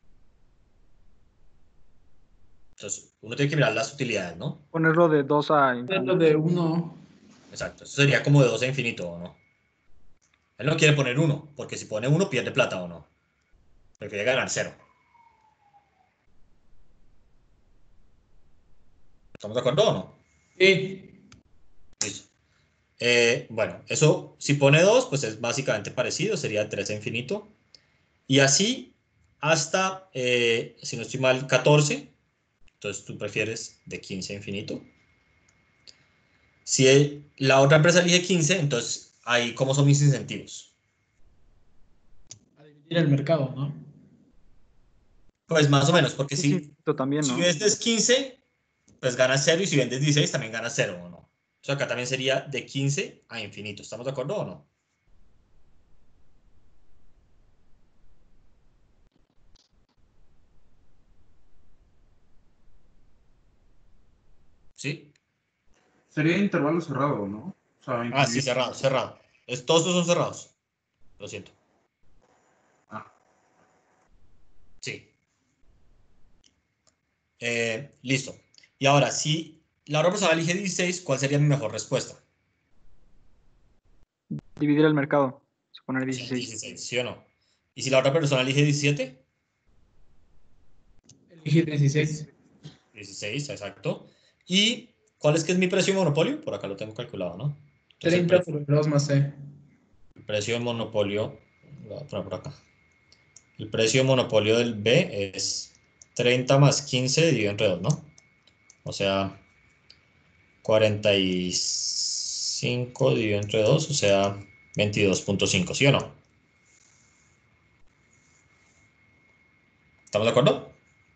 Entonces, uno tiene que mirar las utilidades, ¿no? Ponerlo de 2 a infinito. Ponerlo de 1. Exacto, eso sería como de 2 a infinito, ¿o no? Él no quiere poner 1, porque si pone 1 pierde plata, ¿o no? Prefiere ganar 0. ¿Estamos de acuerdo o no? Sí. Listo. Bueno, eso, si pone 2, pues es básicamente parecido, sería 3 a infinito. Y así hasta, si no estoy mal, 14. Entonces tú prefieres de 15 a infinito. Si la otra empresa elige 15, entonces ahí, ¿cómo son mis incentivos? A dividir el mercado, ¿no? Pues más o menos, porque si también, ¿no? vendes 15, pues ganas 0, y si vendes 16 también ganas 0, ¿o no? Entonces acá también sería de 15 a infinito. ¿Estamos de acuerdo o no? ¿Sí? Sería intervalo cerrado, ¿no? O sea, Ah, sí, infinito. cerrado. Todos estos son cerrados. Lo siento. Ah. Sí. Listo. Y ahora, si la otra persona elige 16, ¿cuál sería mi mejor respuesta? Dividir el mercado. Poner Sí, 16. 16, ¿sí o no? ¿Y si la otra persona elige 17? Elige 16. 16, exacto. ¿Y cuál es que es mi precio de monopolio? Por acá lo tengo calculado, ¿no? Entonces, 30 por 2 más C. el precio de monopolio, lo voy a poner por acá. El precio de monopolio del B es 30 más 15 dividido entre 2, ¿no? O sea, 45 dividido entre 2, o sea, 22.5, ¿sí o no? ¿Estamos de acuerdo?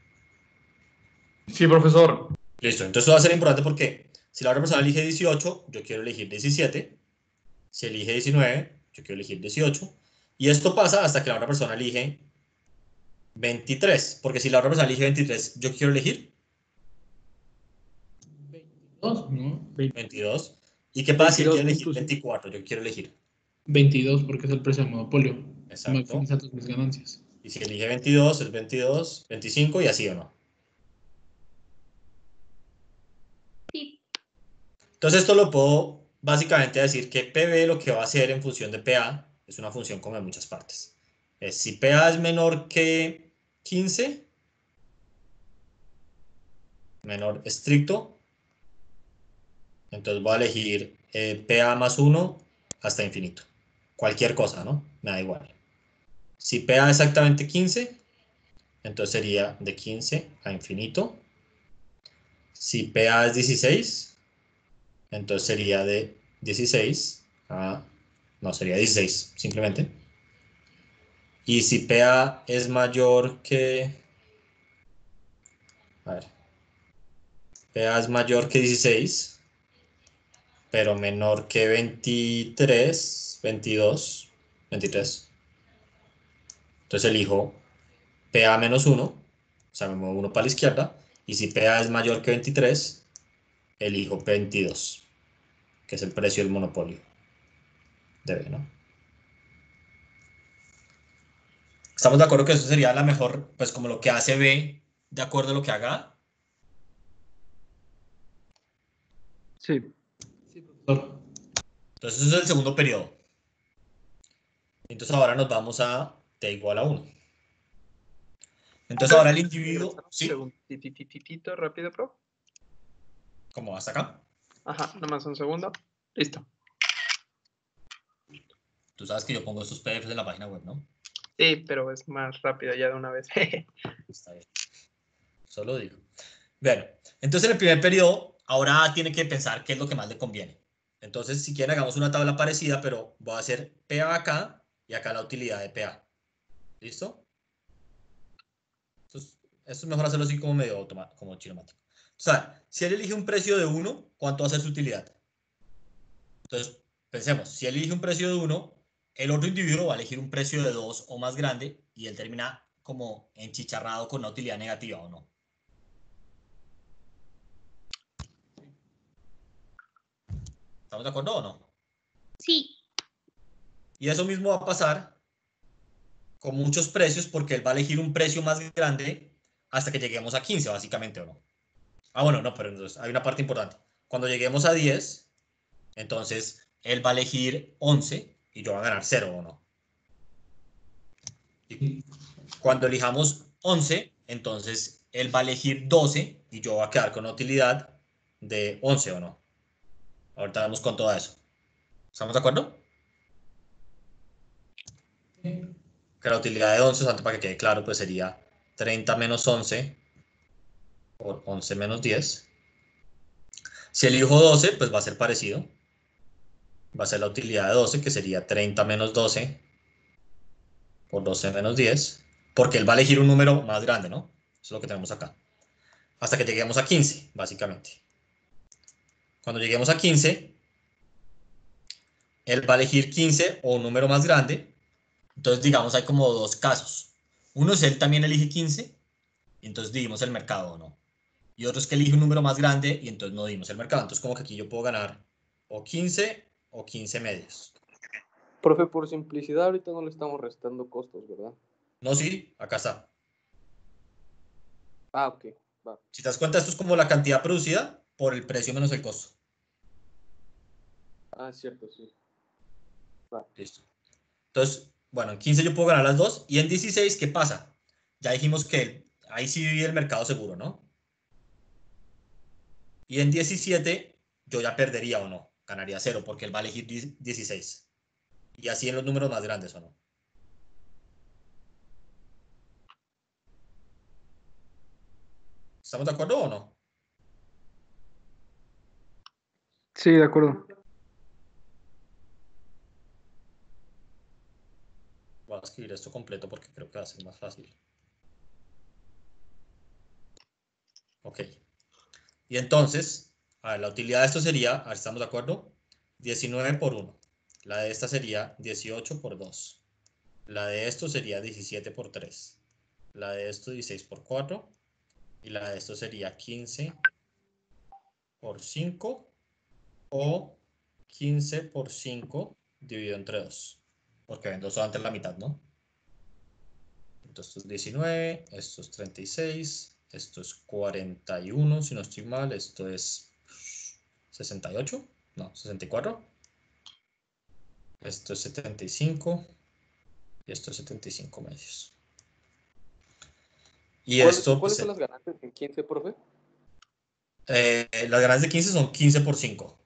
Sí, profesor. Listo, entonces va a ser importante porque si la otra persona elige 18, yo quiero elegir 17. Si elige 19, yo quiero elegir 18. Y esto pasa hasta que la otra persona elige 23. Porque si la otra persona elige 23, yo quiero elegir 22, ¿no? 22. ¿Y qué pasa si él quiere elegir 22.5. 24? Yo quiero elegir 22 porque es el precio de monopolio. Exacto. Maximiza tus mis ganancias. Y si elige 22, es 22, 25 y así, ¿o no? Sí. Entonces esto lo puedo básicamente decir que PB lo que va a hacer en función de PA es una función como de muchas partes. Si PA es menor que 15, menor estricto. Entonces voy a elegir PA más 1 hasta infinito. Cualquier cosa, ¿no? Me da igual. Si PA es exactamente 15, entonces sería de 15 a infinito. Si PA es 16, entonces sería de 16 a... No, sería 16, simplemente. Y si PA es mayor que... A ver. PA es mayor que 16, pero menor que 23, 22, 23. Entonces elijo PA menos 1, o sea, me muevo 1 para la izquierda. Y si PA es mayor que 23, elijo 22, que es el precio del monopolio de B, ¿no? ¿Estamos de acuerdo que eso sería la mejor, pues como lo que hace B, de acuerdo a lo que haga? Sí. Entonces eso es el segundo periodo. Entonces ahora nos vamos a T igual a 1. Entonces ahora el individuo... ¿Sí? Titititito, rápido, pro. ¿Cómo? ¿Hasta acá? Ajá, nomás un segundo. Listo. Tú sabes que yo pongo estos PDFs en la página web, ¿no? Sí, pero es más rápido ya de una vez. Está bien. Solo digo. Bueno, entonces en el primer periodo, ahora tiene que pensar qué es lo que más le conviene. Entonces, si quieren, hagamos una tabla parecida, pero voy a hacer PA acá y acá la utilidad de PA. ¿Listo? Entonces, esto es mejor hacerlo así como medio automático, como chiromático. O sea, si él elige un precio de 1, ¿cuánto va a ser su utilidad? Entonces, pensemos, si él elige un precio de 1, el otro individuo va a elegir un precio de 2 o más grande y él termina como enchicharrado con una utilidad negativa, ¿o no? ¿Estamos de acuerdo o no? Sí. Y eso mismo va a pasar con muchos precios porque él va a elegir un precio más grande hasta que lleguemos a 15, básicamente, ¿o no? Ah, bueno, no, pero entonces hay una parte importante. Cuando lleguemos a 10, entonces él va a elegir 11 y yo voy a ganar 0, ¿o no? Y cuando elijamos 11, entonces él va a elegir 12 y yo voy a quedar con una utilidad de 11, ¿o no? Ahorita vamos con todo eso. ¿Estamos de acuerdo? Que la utilidad de 11, para que quede claro, pues sería 30 menos 11 por 11 menos 10. Si elijo 12, pues va a ser parecido. Va a ser la utilidad de 12, que sería 30 menos 12 por 12 menos 10, porque él va a elegir un número más grande, ¿no? Eso es lo que tenemos acá. Hasta que lleguemos a 15, básicamente. Cuando lleguemos a 15, él va a elegir 15 o un número más grande. Entonces, digamos, hay como dos casos. Uno es él también elige 15, y entonces dividimos el mercado, ¿no? Y otro es que elige un número más grande y entonces no dimos el mercado. Entonces, como que aquí yo puedo ganar o 15 o 15 medios. Profe, por simplicidad, ahorita no le estamos restando costos, ¿verdad? No, sí, acá está. Ah, ok, va. Si te das cuenta, esto es como la cantidad producida por el precio menos el costo. Ah, es cierto, sí. Va. Listo. Entonces, bueno, en 15 yo puedo ganar las dos. Y en 16, ¿qué pasa? Ya dijimos que ahí sí vive el mercado seguro, ¿no? Y en 17 yo ya perdería o no. Ganaría 0 porque él va a elegir 16. Y así en los números más grandes, ¿o no? ¿Estamos de acuerdo o no? Sí, de acuerdo. Voy a escribir esto completo porque creo que va a ser más fácil. Ok. Y entonces, a ver, la utilidad de esto sería, a ver si estamos de acuerdo, 19 por 1. La de esta sería 18 por 2. La de esto sería 17 por 3. La de esto 16 por 4. Y la de esto sería 15 por 5 o 15 por 5 dividido entre 2. Porque ven 2 antes la mitad, ¿no? Entonces esto es 19, esto es 36, esto es 41, si no estoy mal, esto es 68, no, 64. Esto es 75 y esto es 75 medios. Y esto... ¿Cuáles son las ganancias en 15, profe? Las ganancias de 15 son 15 por 5.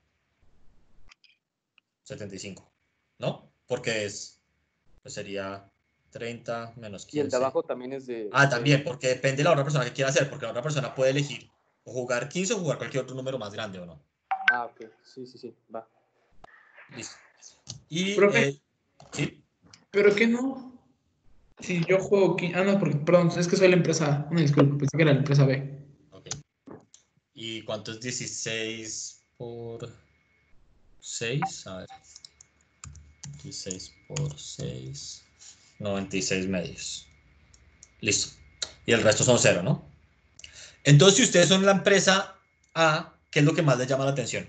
75, ¿no? Porque pues sería 30 menos 15. Y el de abajo también es de... También, porque depende de la otra persona que quiera hacer, porque la otra persona puede elegir o jugar 15 o jugar cualquier otro número más grande, ¿o no? Ok. Sí, va. Listo. Y, Profe, ¿sí? ¿pero qué no? Si yo juego... no, porque, perdón, es que soy la empresa... Una disculpa, pensé que era la empresa B. Ok. ¿Y cuánto es 16 por 6? A ver. 16 por 6. 96 medios. Listo. Y el resto son 0, ¿no? Entonces, si ustedes son la empresa A, ¿qué es lo que más les llama la atención?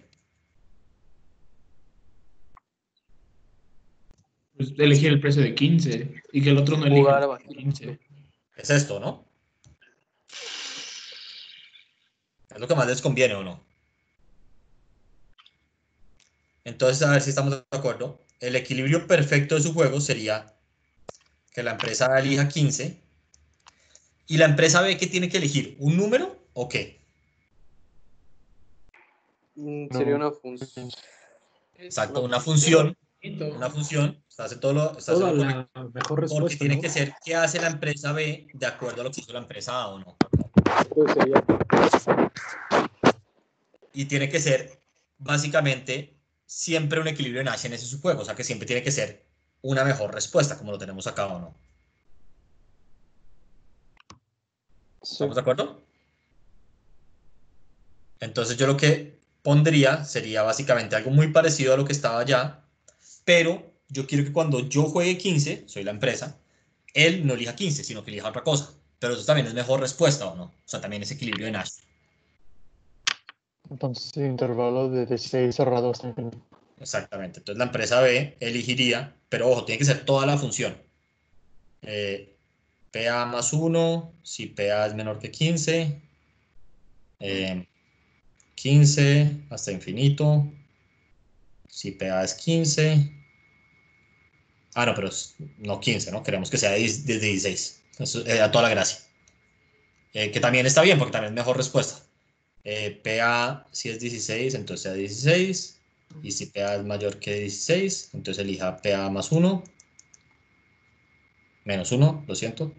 Pues elegir el precio de 15 y que el otro no elija el 15. Es esto, ¿no? Es lo que más les conviene, ¿o no? Entonces, a ver si estamos de acuerdo. El equilibrio perfecto de su juego sería que la empresa A elija 15 y la empresa B, ¿qué tiene que elegir? ¿Un número o qué? Sería una función. Exacto, una función. Una función. Hace todo lo la mejor respuesta, porque tiene ¿no? que ser qué hace la empresa B de acuerdo a lo que hizo la empresa A, ¿o no? Pues sería... Y tiene que ser básicamente siempre un equilibrio en Nash en ese subjuego, o sea que siempre tiene que ser una mejor respuesta, como lo tenemos acá, ¿o no? ¿Estamos de acuerdo? Entonces yo lo que pondría sería básicamente algo muy parecido a lo que estaba allá, pero yo quiero que cuando yo juegue 15, soy la empresa, él no elija 15, sino que elija otra cosa. Pero eso también es mejor respuesta, ¿o no? O sea, también es equilibrio de Nash. Entonces, intervalo de 16 cerrado hasta infinito. Exactamente. Entonces la empresa B elegiría, pero ojo, tiene que ser toda la función. PA más 1, si PA es menor que 15. 15 hasta infinito. Si PA es 15. No, pero no 15, ¿no? Queremos que sea desde 16. Eso da toda la gracia. Que también está bien, porque también es mejor respuesta. PA si es 16, entonces sea 16. Y si PA es mayor que 16, entonces elija PA más 1. Menos 1, lo siento.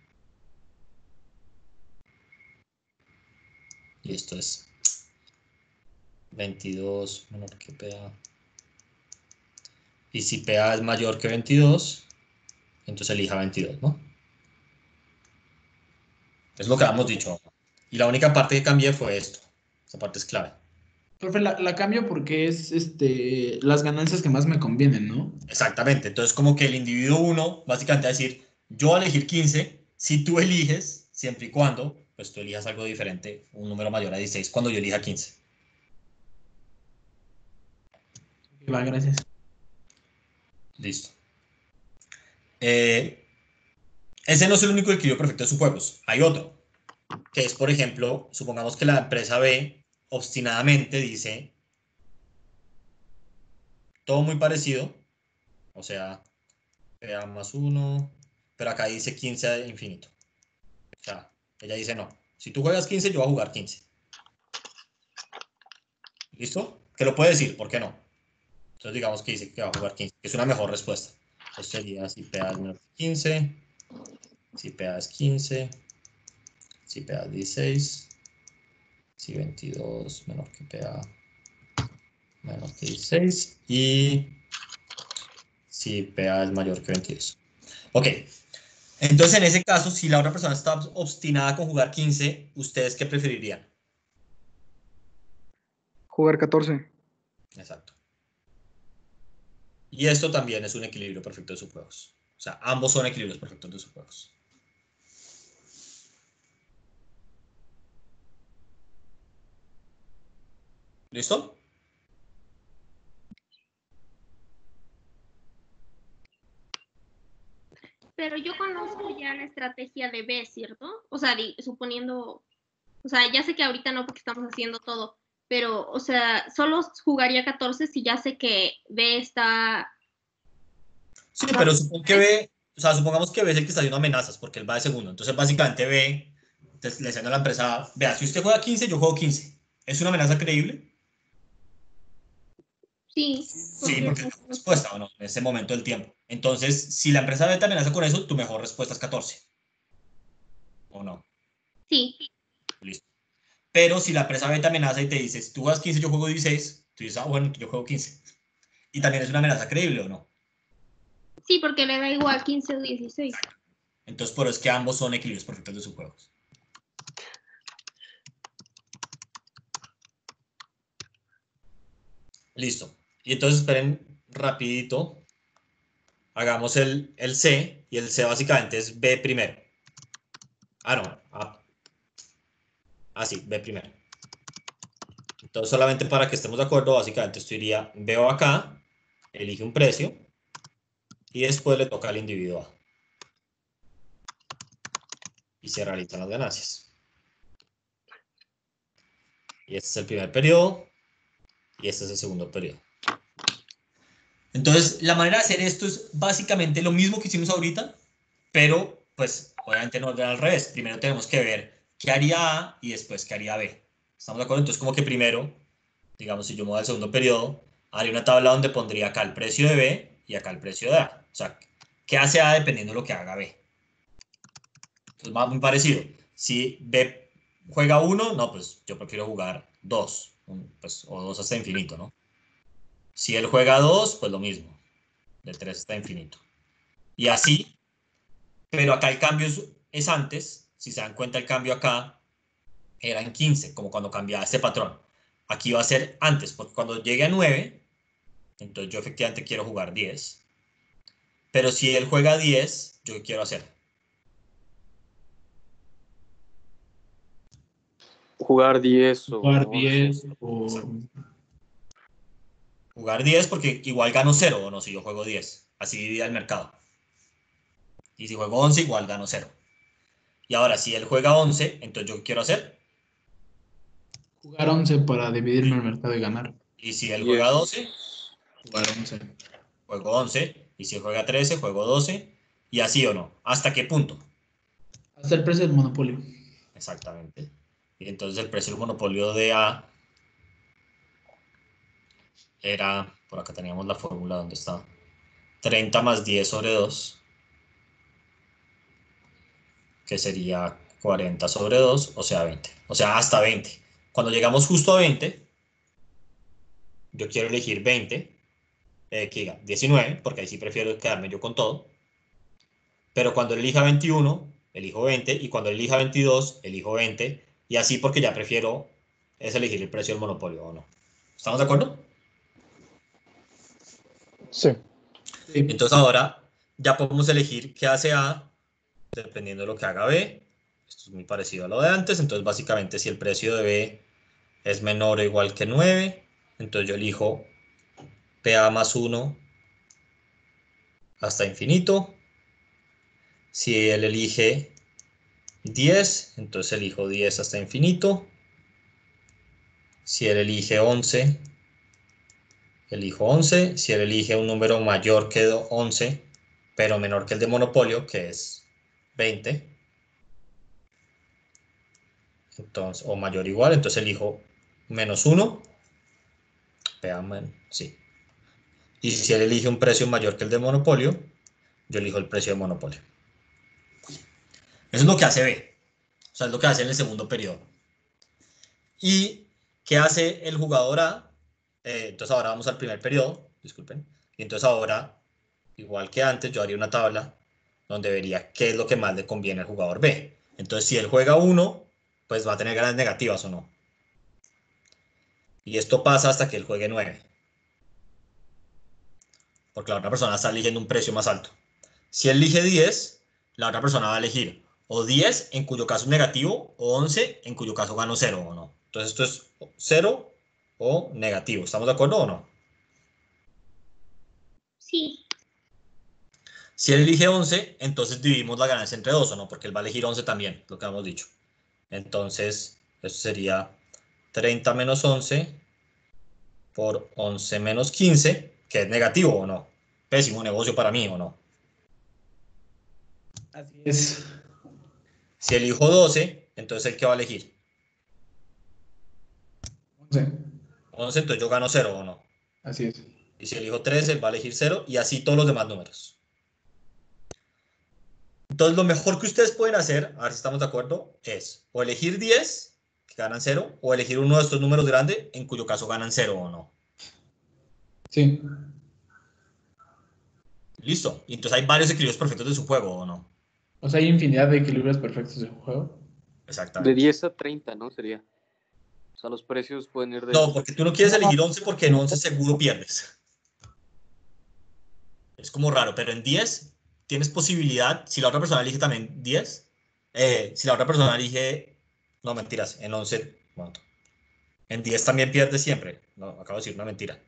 Y esto es 22 menor que PA. Y si PA es mayor que 22, entonces elija 22, ¿no? Es lo que habíamos dicho. Y la única parte que cambié fue esto. Esta parte es clave. Profe, la cambio porque es las ganancias que más me convienen, ¿no? Exactamente. Entonces, como que el individuo 1, básicamente va a decir, yo voy a elegir 15, si tú eliges, siempre y cuando, pues tú elijas algo diferente, un número mayor a 16, cuando yo elija 15. Va, gracias. Listo. Ese no es el único equilibrio perfecto de sus juegos. Hay otro, que es, por ejemplo, supongamos que la empresa B obstinadamente dice todo muy parecido, o sea, PA más 1, pero acá dice 15 a infinito. O sea, ella dice no. Si tú juegas 15, yo voy a jugar 15. ¿Listo? Que lo puede decir, ¿por qué no? Entonces digamos que dice que va a jugar 15, que es una mejor respuesta. Entonces sería si PA es menor que 15, si PA es 15, si PA es 16, si 22 menor que PA menor que 16 y si PA es mayor que 22. Ok. Entonces, en ese caso, si la otra persona está obstinada con jugar 15, ¿ustedes qué preferirían? Jugar 14. Exacto. Y esto también es un equilibrio perfecto de subjuegos. O sea, ambos son equilibrios perfectos de subjuegos. ¿Listo? Pero yo conozco ya la estrategia de B, ¿cierto? O sea, suponiendo, o sea, ya sé que ahorita no porque estamos haciendo todo, pero, o sea, solo jugaría 14 si ya sé que B está... Sí, pero supongamos que B es el que está haciendo amenazas, porque él va de segundo. Entonces, básicamente B, entonces, le diciendo a la empresa, vea, si usted juega 15, yo juego 15. ¿Es una amenaza creíble? Sí. Sí, porque es tu respuesta, ¿o no? En ese momento del tiempo. Entonces, si la empresa B te amenaza con eso, tu mejor respuesta es 14. ¿O no? Sí. Listo. Pero si la empresa B te amenaza y te dice, si tú juegas 15, yo juego 16, tú dices, ah, bueno, yo juego 15. Y también es una amenaza creíble, ¿o no? Sí, porque le da igual 15 o 16. Entonces, por eso es que ambos son equilibrios perfectos de sus juegos. Listo. Y entonces, esperen rapidito. Hagamos el C, y el C básicamente es B primero. Ah, no. Sí, B primero. Entonces, solamente para que estemos de acuerdo, básicamente esto iría, veo acá, elige un precio, y después le toca al individuo A. Y se realizan las ganancias. Y este es el primer periodo, y este es el segundo periodo. Entonces, la manera de hacer esto es básicamente lo mismo que hicimos ahorita, pero, pues, obviamente no al revés. Primero tenemos que ver qué haría A y después qué haría B. ¿Estamos de acuerdo? Entonces, como que primero, digamos, si yo me voy al segundo periodo, haría una tabla donde pondría acá el precio de B y acá el precio de A. O sea, ¿qué hace A dependiendo de lo que haga B? Entonces, va muy parecido. Si B juega 1, no, pues yo prefiero jugar 2, pues, o 2 hasta infinito, ¿no? Si él juega 2, pues lo mismo, de 3 hasta infinito. Y así, pero acá el cambio es antes. Si se dan cuenta, el cambio acá era en 15, como cuando cambiaba este patrón. Aquí va a ser antes, porque cuando llegue a 9, entonces yo efectivamente quiero jugar 10. Pero si él juega 10, ¿yo qué quiero hacer? Jugar 10 o Jugar 11. 10 o... Jugar 10 porque igual gano 0, ¿o no? Si yo juego 10. Así divide el mercado. Y si juego 11, igual gano 0. Y ahora, si él juega 11, entonces ¿yo qué quiero hacer? Jugar 11 para dividirme el mercado y ganar. Y si él juega 12, jugar 11. Juego 11. Y si él juega 13, juego 12. Y así o no. ¿Hasta qué punto? Hasta el precio del monopolio. Exactamente. Y entonces el precio del monopolio de A era, por acá teníamos la fórmula donde está, 30 más 10 sobre 2, que sería 40 sobre 2, o sea 20. O sea, hasta 20. Cuando llegamos justo a 20, yo quiero elegir 20, que diga 19, porque ahí sí prefiero quedarme yo con todo. Pero cuando elija 21, elijo 20, y cuando elija 22, elijo 20, y así porque ya prefiero es elegir el precio del monopolio, ¿o no? ¿Estamos de acuerdo? Sí. Entonces ahora ya podemos elegir qué hace A dependiendo de lo que haga B. Esto es muy parecido a lo de antes. Entonces básicamente si el precio de B es menor o igual que 9, entonces yo elijo PA más 1 hasta infinito. Si él elige 10, entonces elijo 10 hasta infinito. Si él elige 11, elijo 11. Si él elige un número mayor que 11, pero menor que el de monopolio, que es 20, entonces, o mayor o igual, entonces elijo menos 1. Vean, sí. Y si él elige un precio mayor que el de monopolio, yo elijo el precio de monopolio. Eso es lo que hace B. O sea, es lo que hace en el segundo periodo. ¿Y qué hace el jugador A? Entonces ahora vamos al primer periodo, disculpen. Y entonces ahora, igual que antes, yo haría una tabla donde vería qué es lo que más le conviene al jugador B. Entonces, si él juega 1, pues va a tener ganas negativas o no. Y esto pasa hasta que él juegue 9. Porque la otra persona está eligiendo un precio más alto. Si él elige 10, la otra persona va a elegir o 10, en cuyo caso es negativo, o 11, en cuyo caso gano 0 o no. Entonces esto es 0 o negativo. ¿Estamos de acuerdo o no? Sí. Si él elige 11, entonces dividimos la ganancia entre 2 o no, porque él va a elegir 11 también, lo que hemos dicho. Entonces, esto sería 30 menos 11 por 11 menos 15, que es negativo o no. Pésimo negocio para mí o no. Así es. Si elijo 12, entonces ¿el qué va a elegir? 11, entonces yo gano 0 o no. Así es. Y si elijo 13, él va a elegir 0 y así todos los demás números. Entonces lo mejor que ustedes pueden hacer, a ver si estamos de acuerdo, es o elegir 10, que ganan 0, o elegir uno de estos números grandes, en cuyo caso ganan 0 o no. Sí. Listo. Y entonces hay varios equilibrios perfectos de su juego, ¿o no? O sea, hay infinidad de equilibrios perfectos de juego. Exactamente. De 10 a 30, ¿no? Sería. O sea, los precios pueden ir de... No, porque tú no quieres elegir 11 porque en 11 seguro pierdes. Es como raro, pero en 10 tienes posibilidad, si la otra persona elige también 10, si la otra persona elige, no, mentiras, en 11, bueno, en 10 también pierdes siempre. No, acabo de decir una mentira.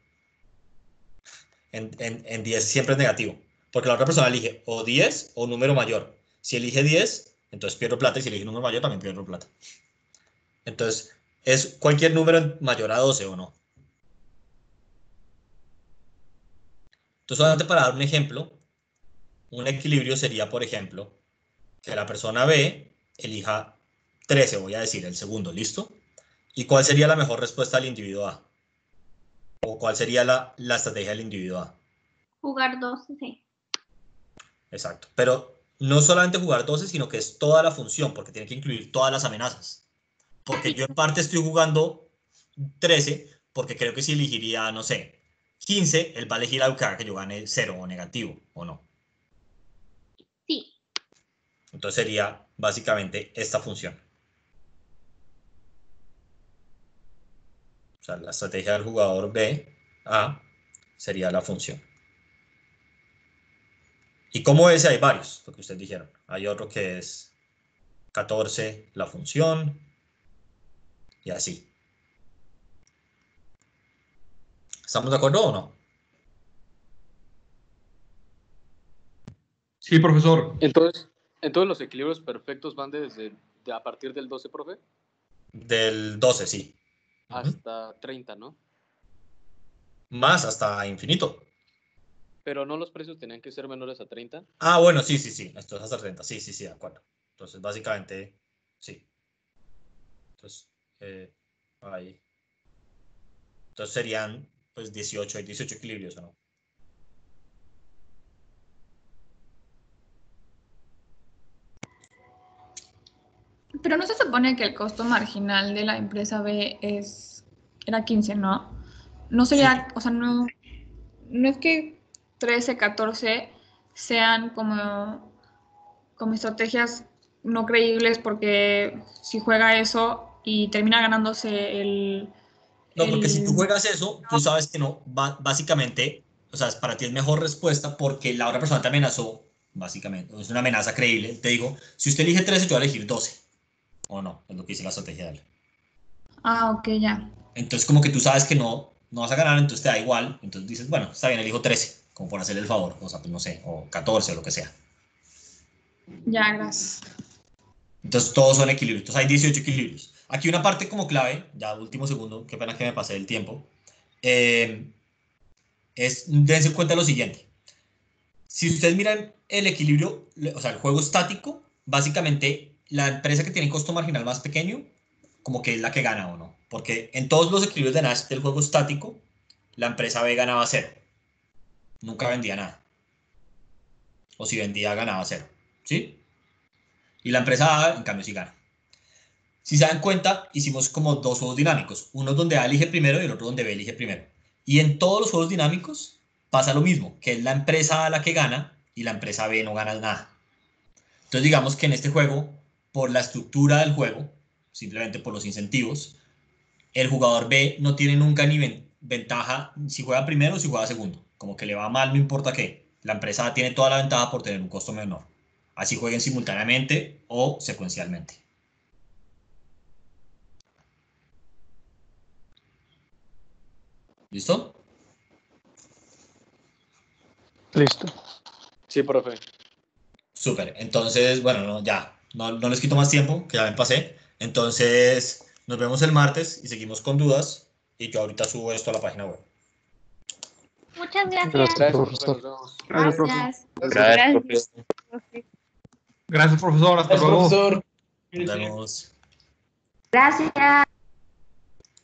En 10 siempre es negativo, porque la otra persona elige o 10 o un número mayor. Si elige 10, entonces pierdo plata, y si elige un número mayor, también pierdo plata. Entonces, es cualquier número mayor a 12 o no. Entonces, solamente para dar un ejemplo, un equilibrio sería, por ejemplo, que la persona B elija 13, voy a decir, el segundo, ¿listo? ¿Y cuál sería la mejor respuesta del individuo A? ¿O cuál sería la estrategia del individuo A? Jugar 12, sí. Exacto. Pero no solamente jugar 12, sino que es toda la función, porque tiene que incluir todas las amenazas. Porque yo en parte estoy jugando 13, porque creo que si elegiría, no sé, 15, él va a elegir algo que haga que yo gane 0 o negativo, ¿o no? Sí. Entonces sería básicamente esta función. O sea, la estrategia del jugador B, A, sería la función. Y como ese hay varios, lo que ustedes dijeron. Hay otro que es 14, la función, y así. ¿Estamos de acuerdo o no? Sí, profesor. Entonces los equilibrios perfectos van a partir del 12, profe. Del 12, sí. Hasta 30, ¿no? Más hasta infinito. Pero no los precios tenían que ser menores a 30. Ah, bueno, sí. Esto es hasta 30. Sí, de acuerdo. Entonces, básicamente, sí. Entonces, ahí. Entonces serían, pues, 18 equilibrios, ¿o no? Pero no se supone que el costo marginal de la empresa B era 15, ¿no? No sería, Sí. o sea, no es que 13, 14 sean como estrategias no creíbles, porque si juega eso y termina ganándose No, porque si tú juegas eso, tú sabes que no, básicamente, o sea, para ti es mejor respuesta porque la otra persona te amenazó, básicamente, es una amenaza creíble. Te digo, si usted elige 13, yo voy a elegir 12. O no, es lo que dice la estrategia de él. Ah, ok, ya. Entonces, como que tú sabes que no vas a ganar, entonces te da igual. Entonces dices, bueno, está bien, elijo 13, como por hacerle el favor. O sea, pues no sé, o 14 o lo que sea. Ya, gracias. Entonces, todos son equilibrios. Entonces, hay 18 equilibrios. Aquí una parte como clave, ya último segundo, qué pena que me pasé el tiempo, dense en cuenta lo siguiente. Si ustedes miran el equilibrio, o sea, el juego estático, básicamente la empresa que tiene costo marginal más pequeño, como que es la que gana o no. Porque en todos los equilibrios de Nash del juego estático, la empresa B ganaba 0. Nunca vendía nada. O si vendía, ganaba 0. ¿Sí? Y la empresa A, en cambio, sí gana. Si se dan cuenta, hicimos como dos juegos dinámicos. Uno donde A elige primero y el otro donde B elige primero. Y en todos los juegos dinámicos pasa lo mismo, que es la empresa A la que gana y la empresa B no gana nada. Entonces digamos que en este juego, por la estructura del juego, simplemente por los incentivos, el jugador B no tiene nunca ni ventaja si juega primero o si juega segundo. Como que le va mal, no importa qué. La empresa A tiene toda la ventaja por tener un costo menor. Así jueguen simultáneamente o secuencialmente. ¿Listo? Listo. Sí, profe. Súper. Entonces, bueno, no les quito más tiempo, que ya me pasé. Entonces, nos vemos el martes y seguimos con dudas. Y yo ahorita subo esto a la página web. Muchas gracias. Gracias, profesor. Gracias, profe. Gracias. Gracias, profesor. Hasta luego. Profesor. Nos vemos. Gracias.